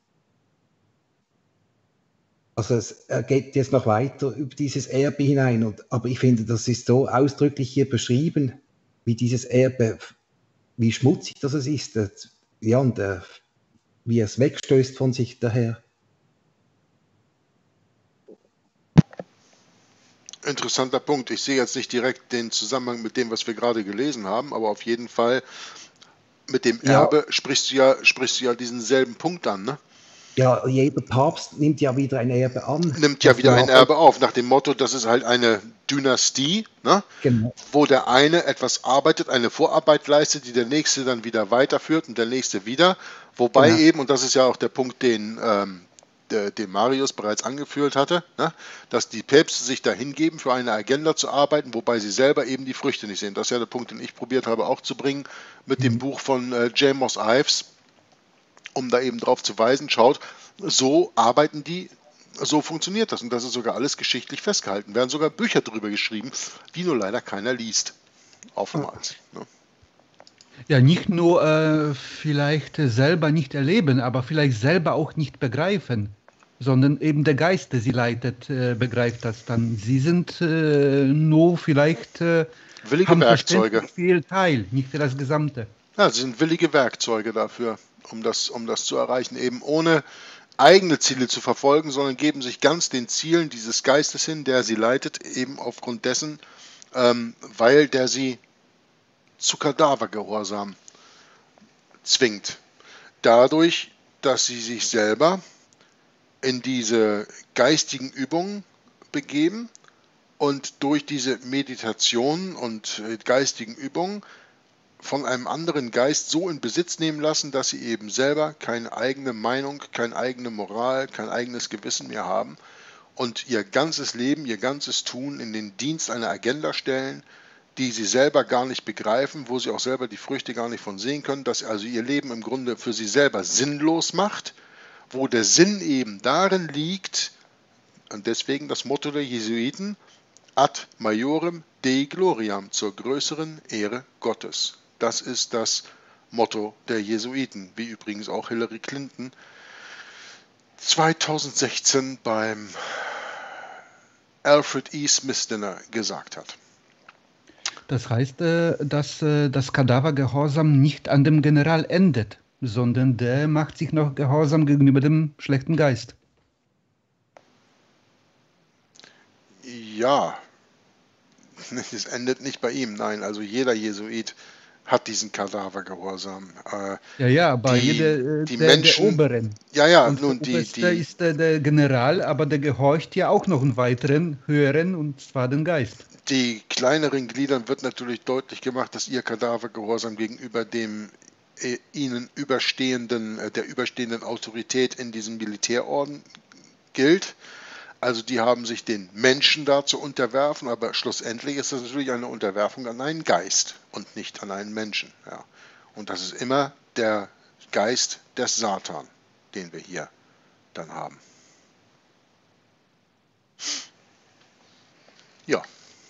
Also es geht jetzt noch weiter über dieses Erbe hinein, aber ich finde, das ist so ausdrücklich hier beschrieben, wie dieses Erbe, wie schmutzig das ist, ja, und wie er es wegstößt von sich daher. Interessanter Punkt. Ich sehe jetzt nicht direkt den Zusammenhang mit dem, was wir gerade gelesen haben, aber auf jeden Fall mit dem Erbe sprichst du ja diesen selben Punkt an, ne? Ja, jeder Papst nimmt ja wieder ein Erbe an. Nimmt ja wieder ein Erbe auf, nach dem Motto, das ist halt eine Dynastie, ne? Genau. Wo der eine etwas arbeitet, eine Vorarbeit leistet, die der nächste dann wieder weiterführt und der nächste wieder. Wobei eben, und das ist ja auch der Punkt, den Marius bereits angeführt hatte, ne? Dass die Päpste sich da hingeben, für eine Agenda zu arbeiten, wobei sie selber eben die Früchte nicht sehen. Das ist ja der Punkt, den ich probiert habe auch zu bringen mit dem Buch von J-Moss Ives, um da eben drauf zu weisen, schaut, so arbeiten die, so funktioniert das. Und das ist sogar alles geschichtlich festgehalten. Werden sogar Bücher darüber geschrieben, die nur leider keiner liest. Oftmals. Ne? Ja, nicht nur vielleicht selber nicht erleben, aber vielleicht selber auch nicht begreifen, sondern eben der Geist, der sie leitet, begreift das dann. Sie sind nur vielleicht willige Werkzeuge. Viel Teil, nicht das Gesamte. Ja, sie sind willige Werkzeuge dafür, um das zu erreichen, eben ohne eigene Ziele zu verfolgen, sondern geben sich ganz den Zielen dieses Geistes hin, der sie leitet, eben aufgrund dessen, weil der sie zu Kadavergehorsam zwingt. Dadurch, dass sie sich selber in diese geistigen Übungen begeben und durch diese Meditation und geistigen Übungen von einem anderen Geist so in Besitz nehmen lassen, dass sie eben selber keine eigene Meinung, keine eigene Moral, kein eigenes Gewissen mehr haben und ihr ganzes Leben, ihr ganzes Tun in den Dienst einer Agenda stellen, die sie selber gar nicht begreifen, wo sie auch selber die Früchte gar nicht von sehen können, dass also ihr Leben im Grunde für sie selber sinnlos macht, wo der Sinn eben darin liegt, und deswegen das Motto der Jesuiten, ad maiorem Dei gloriam, zur größeren Ehre Gottes. Das ist das Motto der Jesuiten, wie übrigens auch Hillary Clinton 2016 beim Alfred E. Smith Dinner gesagt hat. Das heißt, dass das Kadavergehorsam nicht an dem General endet, sondern der macht sich noch gehorsam gegenüber dem schlechten Geist. Ja, es endet nicht bei ihm, nein, also jeder Jesuit hat diesen Kadavergehorsam. Ja, aber die der Menschen, der Oberen. ja, Und nun der ist der General, aber der gehorcht ja auch noch einen weiteren, höheren, und zwar den Geist. Die kleineren Gliedern wird natürlich deutlich gemacht, dass ihr Kadavergehorsam gegenüber dem ihnen der überstehenden Autorität in diesem Militärorden gilt. Also die haben sich den Menschen da zu unterwerfen, aber schlussendlich ist das natürlich eine Unterwerfung an einen Geist und nicht an einen Menschen. Ja. Und das ist immer der Geist des Satan, den wir hier dann haben. Ja.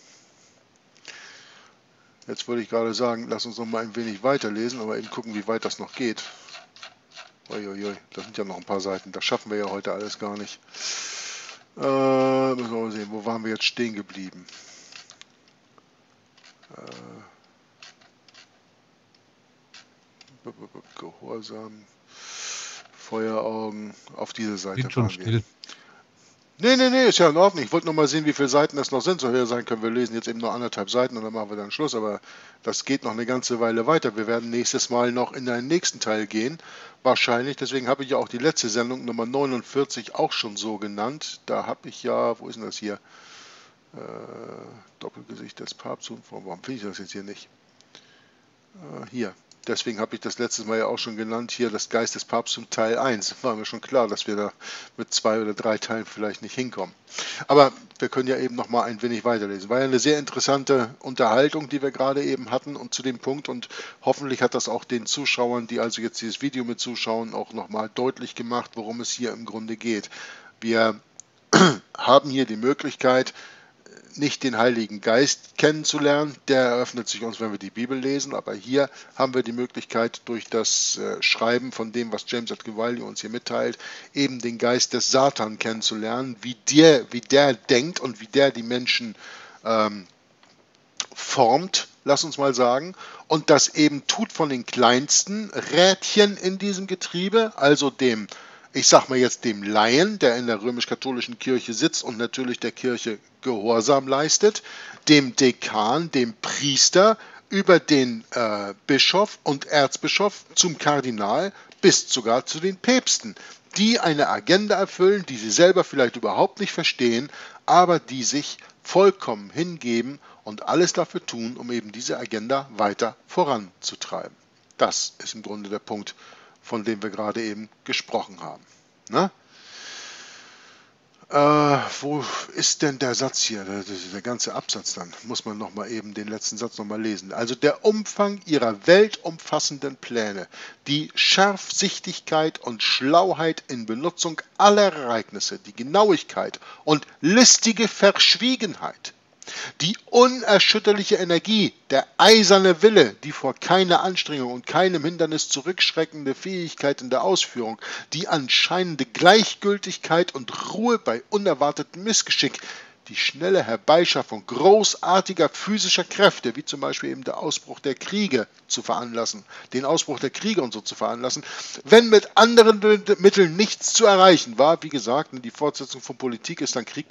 Jetzt wollte ich gerade sagen, lass uns noch mal ein wenig weiterlesen, aber eben gucken, wie weit das noch geht. Uiuiui, da sind ja noch ein paar Seiten, das schaffen wir ja heute alles gar nicht. Müssen wir mal sehen, wo waren wir jetzt stehen geblieben? Gehorsam, Feueraugen, auf diese Seite Geht schon still. Nee, ist ja in Ordnung. Ich wollte nur mal sehen, wie viele Seiten das noch sind. So höher sein können wir lesen jetzt eben noch 1,5 Seiten und dann machen wir dann Schluss. Aber das geht noch eine ganze Weile weiter. Wir werden nächstes Mal noch in den nächsten Teil gehen. Wahrscheinlich. Deswegen habe ich ja auch die letzte Sendung Nummer 49 auch schon so genannt. Da habe ich ja, wo ist denn das hier? Doppelgesicht des Papsttums. Warum finde ich das jetzt hier nicht? Hier. Deswegen habe ich das letztes Mal ja auch schon genannt, hier das Geist des Papsttums Teil 1. War mir schon klar, dass wir da mit 2 oder 3 Teilen vielleicht nicht hinkommen. Aber wir können ja eben noch mal ein wenig weiterlesen. War ja eine sehr interessante Unterhaltung, die wir gerade eben hatten und zu dem Punkt. Und hoffentlich hat das auch den Zuschauern, die also jetzt dieses Video mit zuschauen, auch noch mal deutlich gemacht, worum es hier im Grunde geht. Wir haben hier die Möglichkeit, nicht den Heiligen Geist kennenzulernen, der eröffnet sich uns, wenn wir die Bibel lesen, aber hier haben wir die Möglichkeit, durch das Schreiben von dem, was James Atkiwali uns hier mitteilt, eben den Geist des Satan kennenzulernen, wie der denkt und wie der die Menschen formt lass uns mal sagen, und das eben tut von den kleinsten Rädchen in diesem Getriebe, also dem, ich sag mal jetzt dem Laien, der in der römisch-katholischen Kirche sitzt und natürlich der Kirche Gehorsam leistet, dem Dekan, dem Priester, über den Bischof und Erzbischof zum Kardinal bis sogar zu den Päpsten, die eine Agenda erfüllen, die sie selber vielleicht überhaupt nicht verstehen, aber die sich vollkommen hingeben und alles dafür tun, um eben diese Agenda weiter voranzutreiben. Das ist im Grunde der Punkt, von dem wir gerade eben gesprochen haben. Ne? Wo ist denn der Satz hier, der ganze Absatz dann? Muss man nochmal eben den letzten Satz nochmal lesen. Also der Umfang ihrer weltumfassenden Pläne, die Scharfsichtigkeit und Schlauheit in Benutzung aller Ereignisse, die Genauigkeit und listige Verschwiegenheit, die unerschütterliche Energie, der eiserne Wille, die vor keiner Anstrengung und keinem Hindernis zurückschreckende Fähigkeit in der Ausführung, die anscheinende Gleichgültigkeit und Ruhe bei unerwartetem Missgeschick, die schnelle Herbeischaffung großartiger physischer Kräfte, wie zum Beispiel eben der Ausbruch der Kriege zu veranlassen, den Ausbruch der Kriege und so zu veranlassen, wenn mit anderen Mitteln nichts zu erreichen war, wie gesagt, die Fortsetzung von Politik ist dann Krieg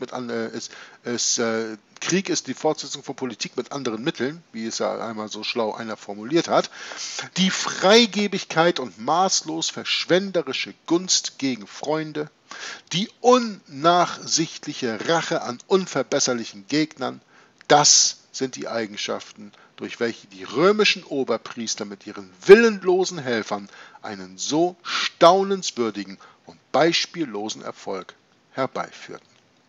Krieg ist die Fortsetzung von Politik mit anderen Mitteln, wie es ja einmal so schlau einer formuliert hat, die Freigebigkeit und maßlos verschwenderische Gunst gegen Freunde, die unnachsichtliche Rache an unverbesserlichen Gegnern, das sind die Eigenschaften, durch welche die römischen Oberpriester mit ihren willenlosen Helfern einen so staunenswürdigen und beispiellosen Erfolg herbeiführten.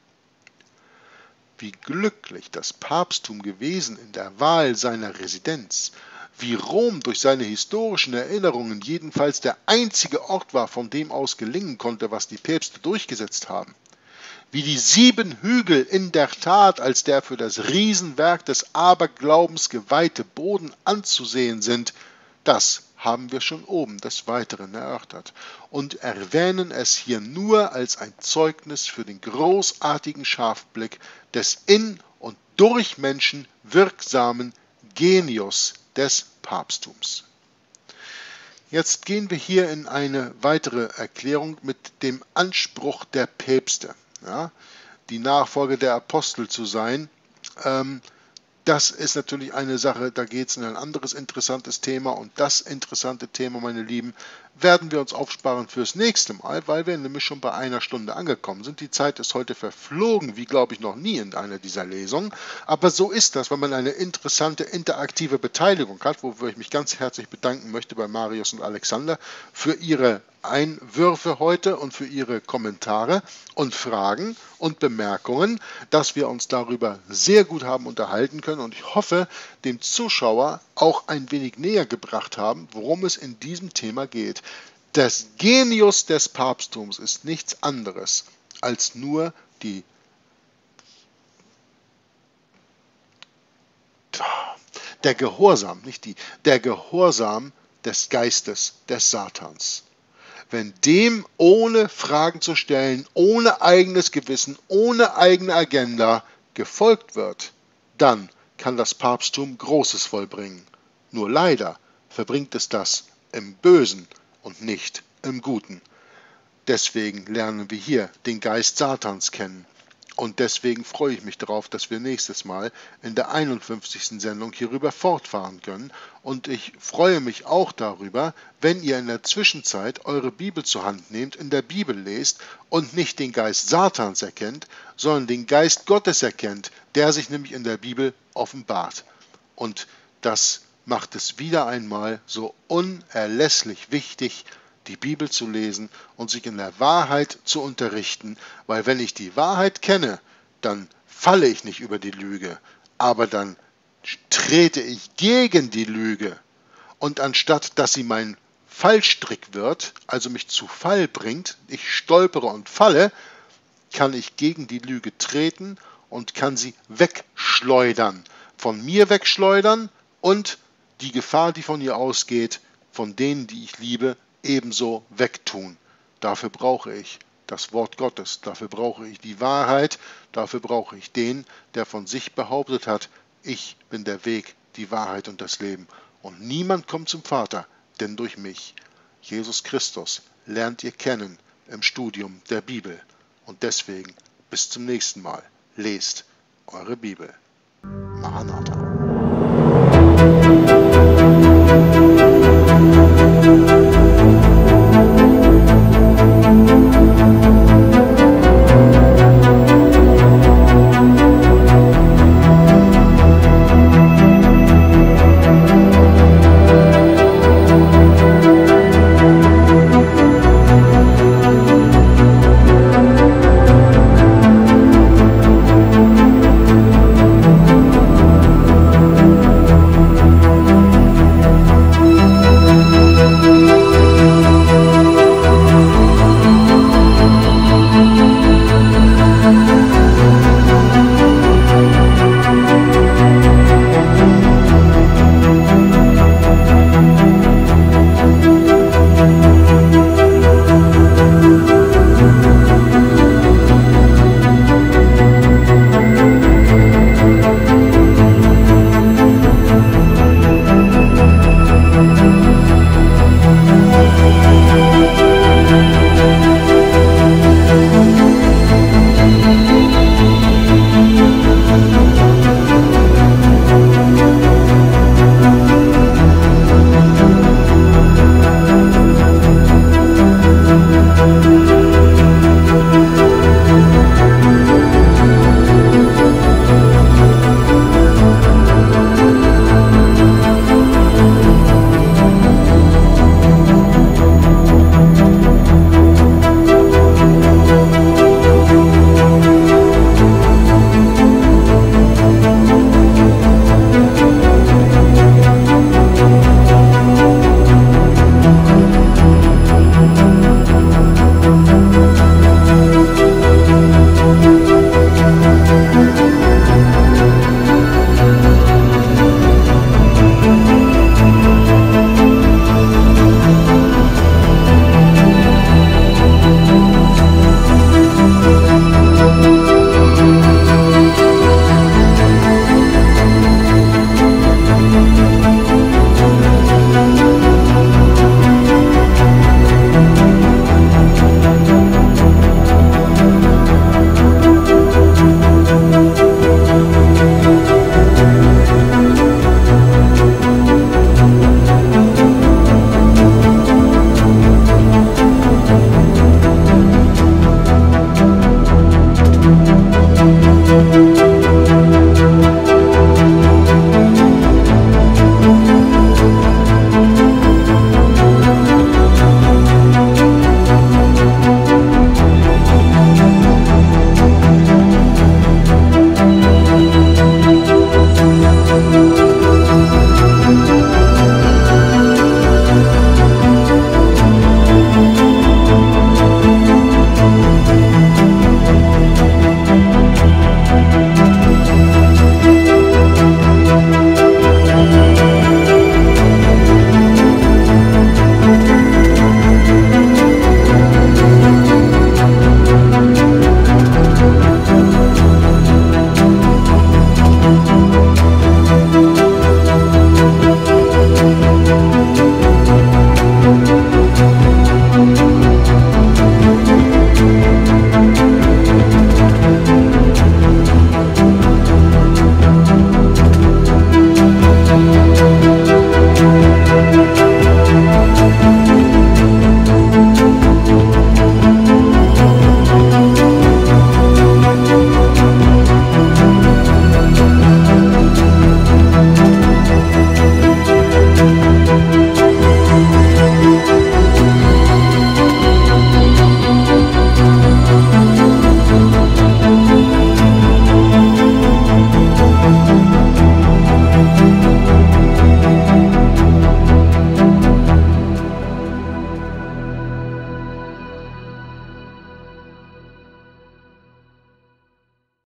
Wie glücklich das Papsttum gewesen in der Wahl seiner Residenz, wie Rom durch seine historischen Erinnerungen jedenfalls der einzige Ort war, von dem aus gelingen konnte, was die Päpste durchgesetzt haben, wie die 7 Hügel in der Tat als der für das Riesenwerk des Aberglaubens geweihte Boden anzusehen sind, das haben wir schon oben des Weiteren erörtert und erwähnen es hier nur als ein Zeugnis für den großartigen Scharfblick des in und durch Menschen wirksamen Genius des Papsttums. Jetzt gehen wir hier in eine weitere Erklärung mit dem Anspruch der Päpste, ja, die Nachfolger der Apostel zu sein. Das ist natürlich eine Sache, da geht es in ein anderes interessantes Thema und das interessante Thema, meine Lieben, werden wir uns aufsparen fürs nächste Mal, weil wir nämlich schon bei 1 Stunde angekommen sind. Die Zeit ist heute verflogen, wie glaube ich noch nie in einer dieser Lesungen, aber so ist das, wenn man eine interessante interaktive Beteiligung hat, wofür ich mich ganz herzlich bedanken möchte bei Marius und Alexander für ihre Einwürfe heute und für Ihre Kommentare und Fragen und Bemerkungen, dass wir uns darüber sehr gut haben unterhalten können und ich hoffe, dem Zuschauer auch ein wenig näher gebracht haben, worum es in diesem Thema geht. Das Genius des Papsttums ist nichts anderes als nur der Gehorsam, der Gehorsam des Geistes des Satans. Wenn dem ohne Fragen zu stellen, ohne eigenes Gewissen, ohne eigene Agenda gefolgt wird, dann kann das Papsttum Großes vollbringen. Nur leider verbringt es das im Bösen und nicht im Guten. Deswegen lernen wir hier den Geist Satans kennen. Und deswegen freue ich mich darauf, dass wir nächstes Mal in der 51. Sendung hierüber fortfahren können. Und ich freue mich auch darüber, wenn ihr in der Zwischenzeit eure Bibel zur Hand nehmt, in der Bibel lest und nicht den Geist Satans erkennt, sondern den Geist Gottes erkennt, der sich nämlich in der Bibel offenbart. Und das macht es wieder einmal so unerlässlich wichtig, die Bibel zu lesen und sich in der Wahrheit zu unterrichten, weil wenn ich die Wahrheit kenne, dann falle ich nicht über die Lüge, aber dann trete ich gegen die Lüge und anstatt, dass sie mein Fallstrick wird, also mich zu Fall bringt, ich stolpere und falle, kann ich gegen die Lüge treten und kann sie wegschleudern, von mir wegschleudern und die Gefahr, die von ihr ausgeht, von denen, die ich liebe, ebenso wegtun. Dafür brauche ich das Wort Gottes, dafür brauche ich die Wahrheit, dafür brauche ich den, der von sich behauptet hat, ich bin der Weg, die Wahrheit und das Leben. Und niemand kommt zum Vater, denn durch mich. Jesus Christus lernt ihr kennen im Studium der Bibel. Und deswegen bis zum nächsten Mal. Lest eure Bibel. Maranatha.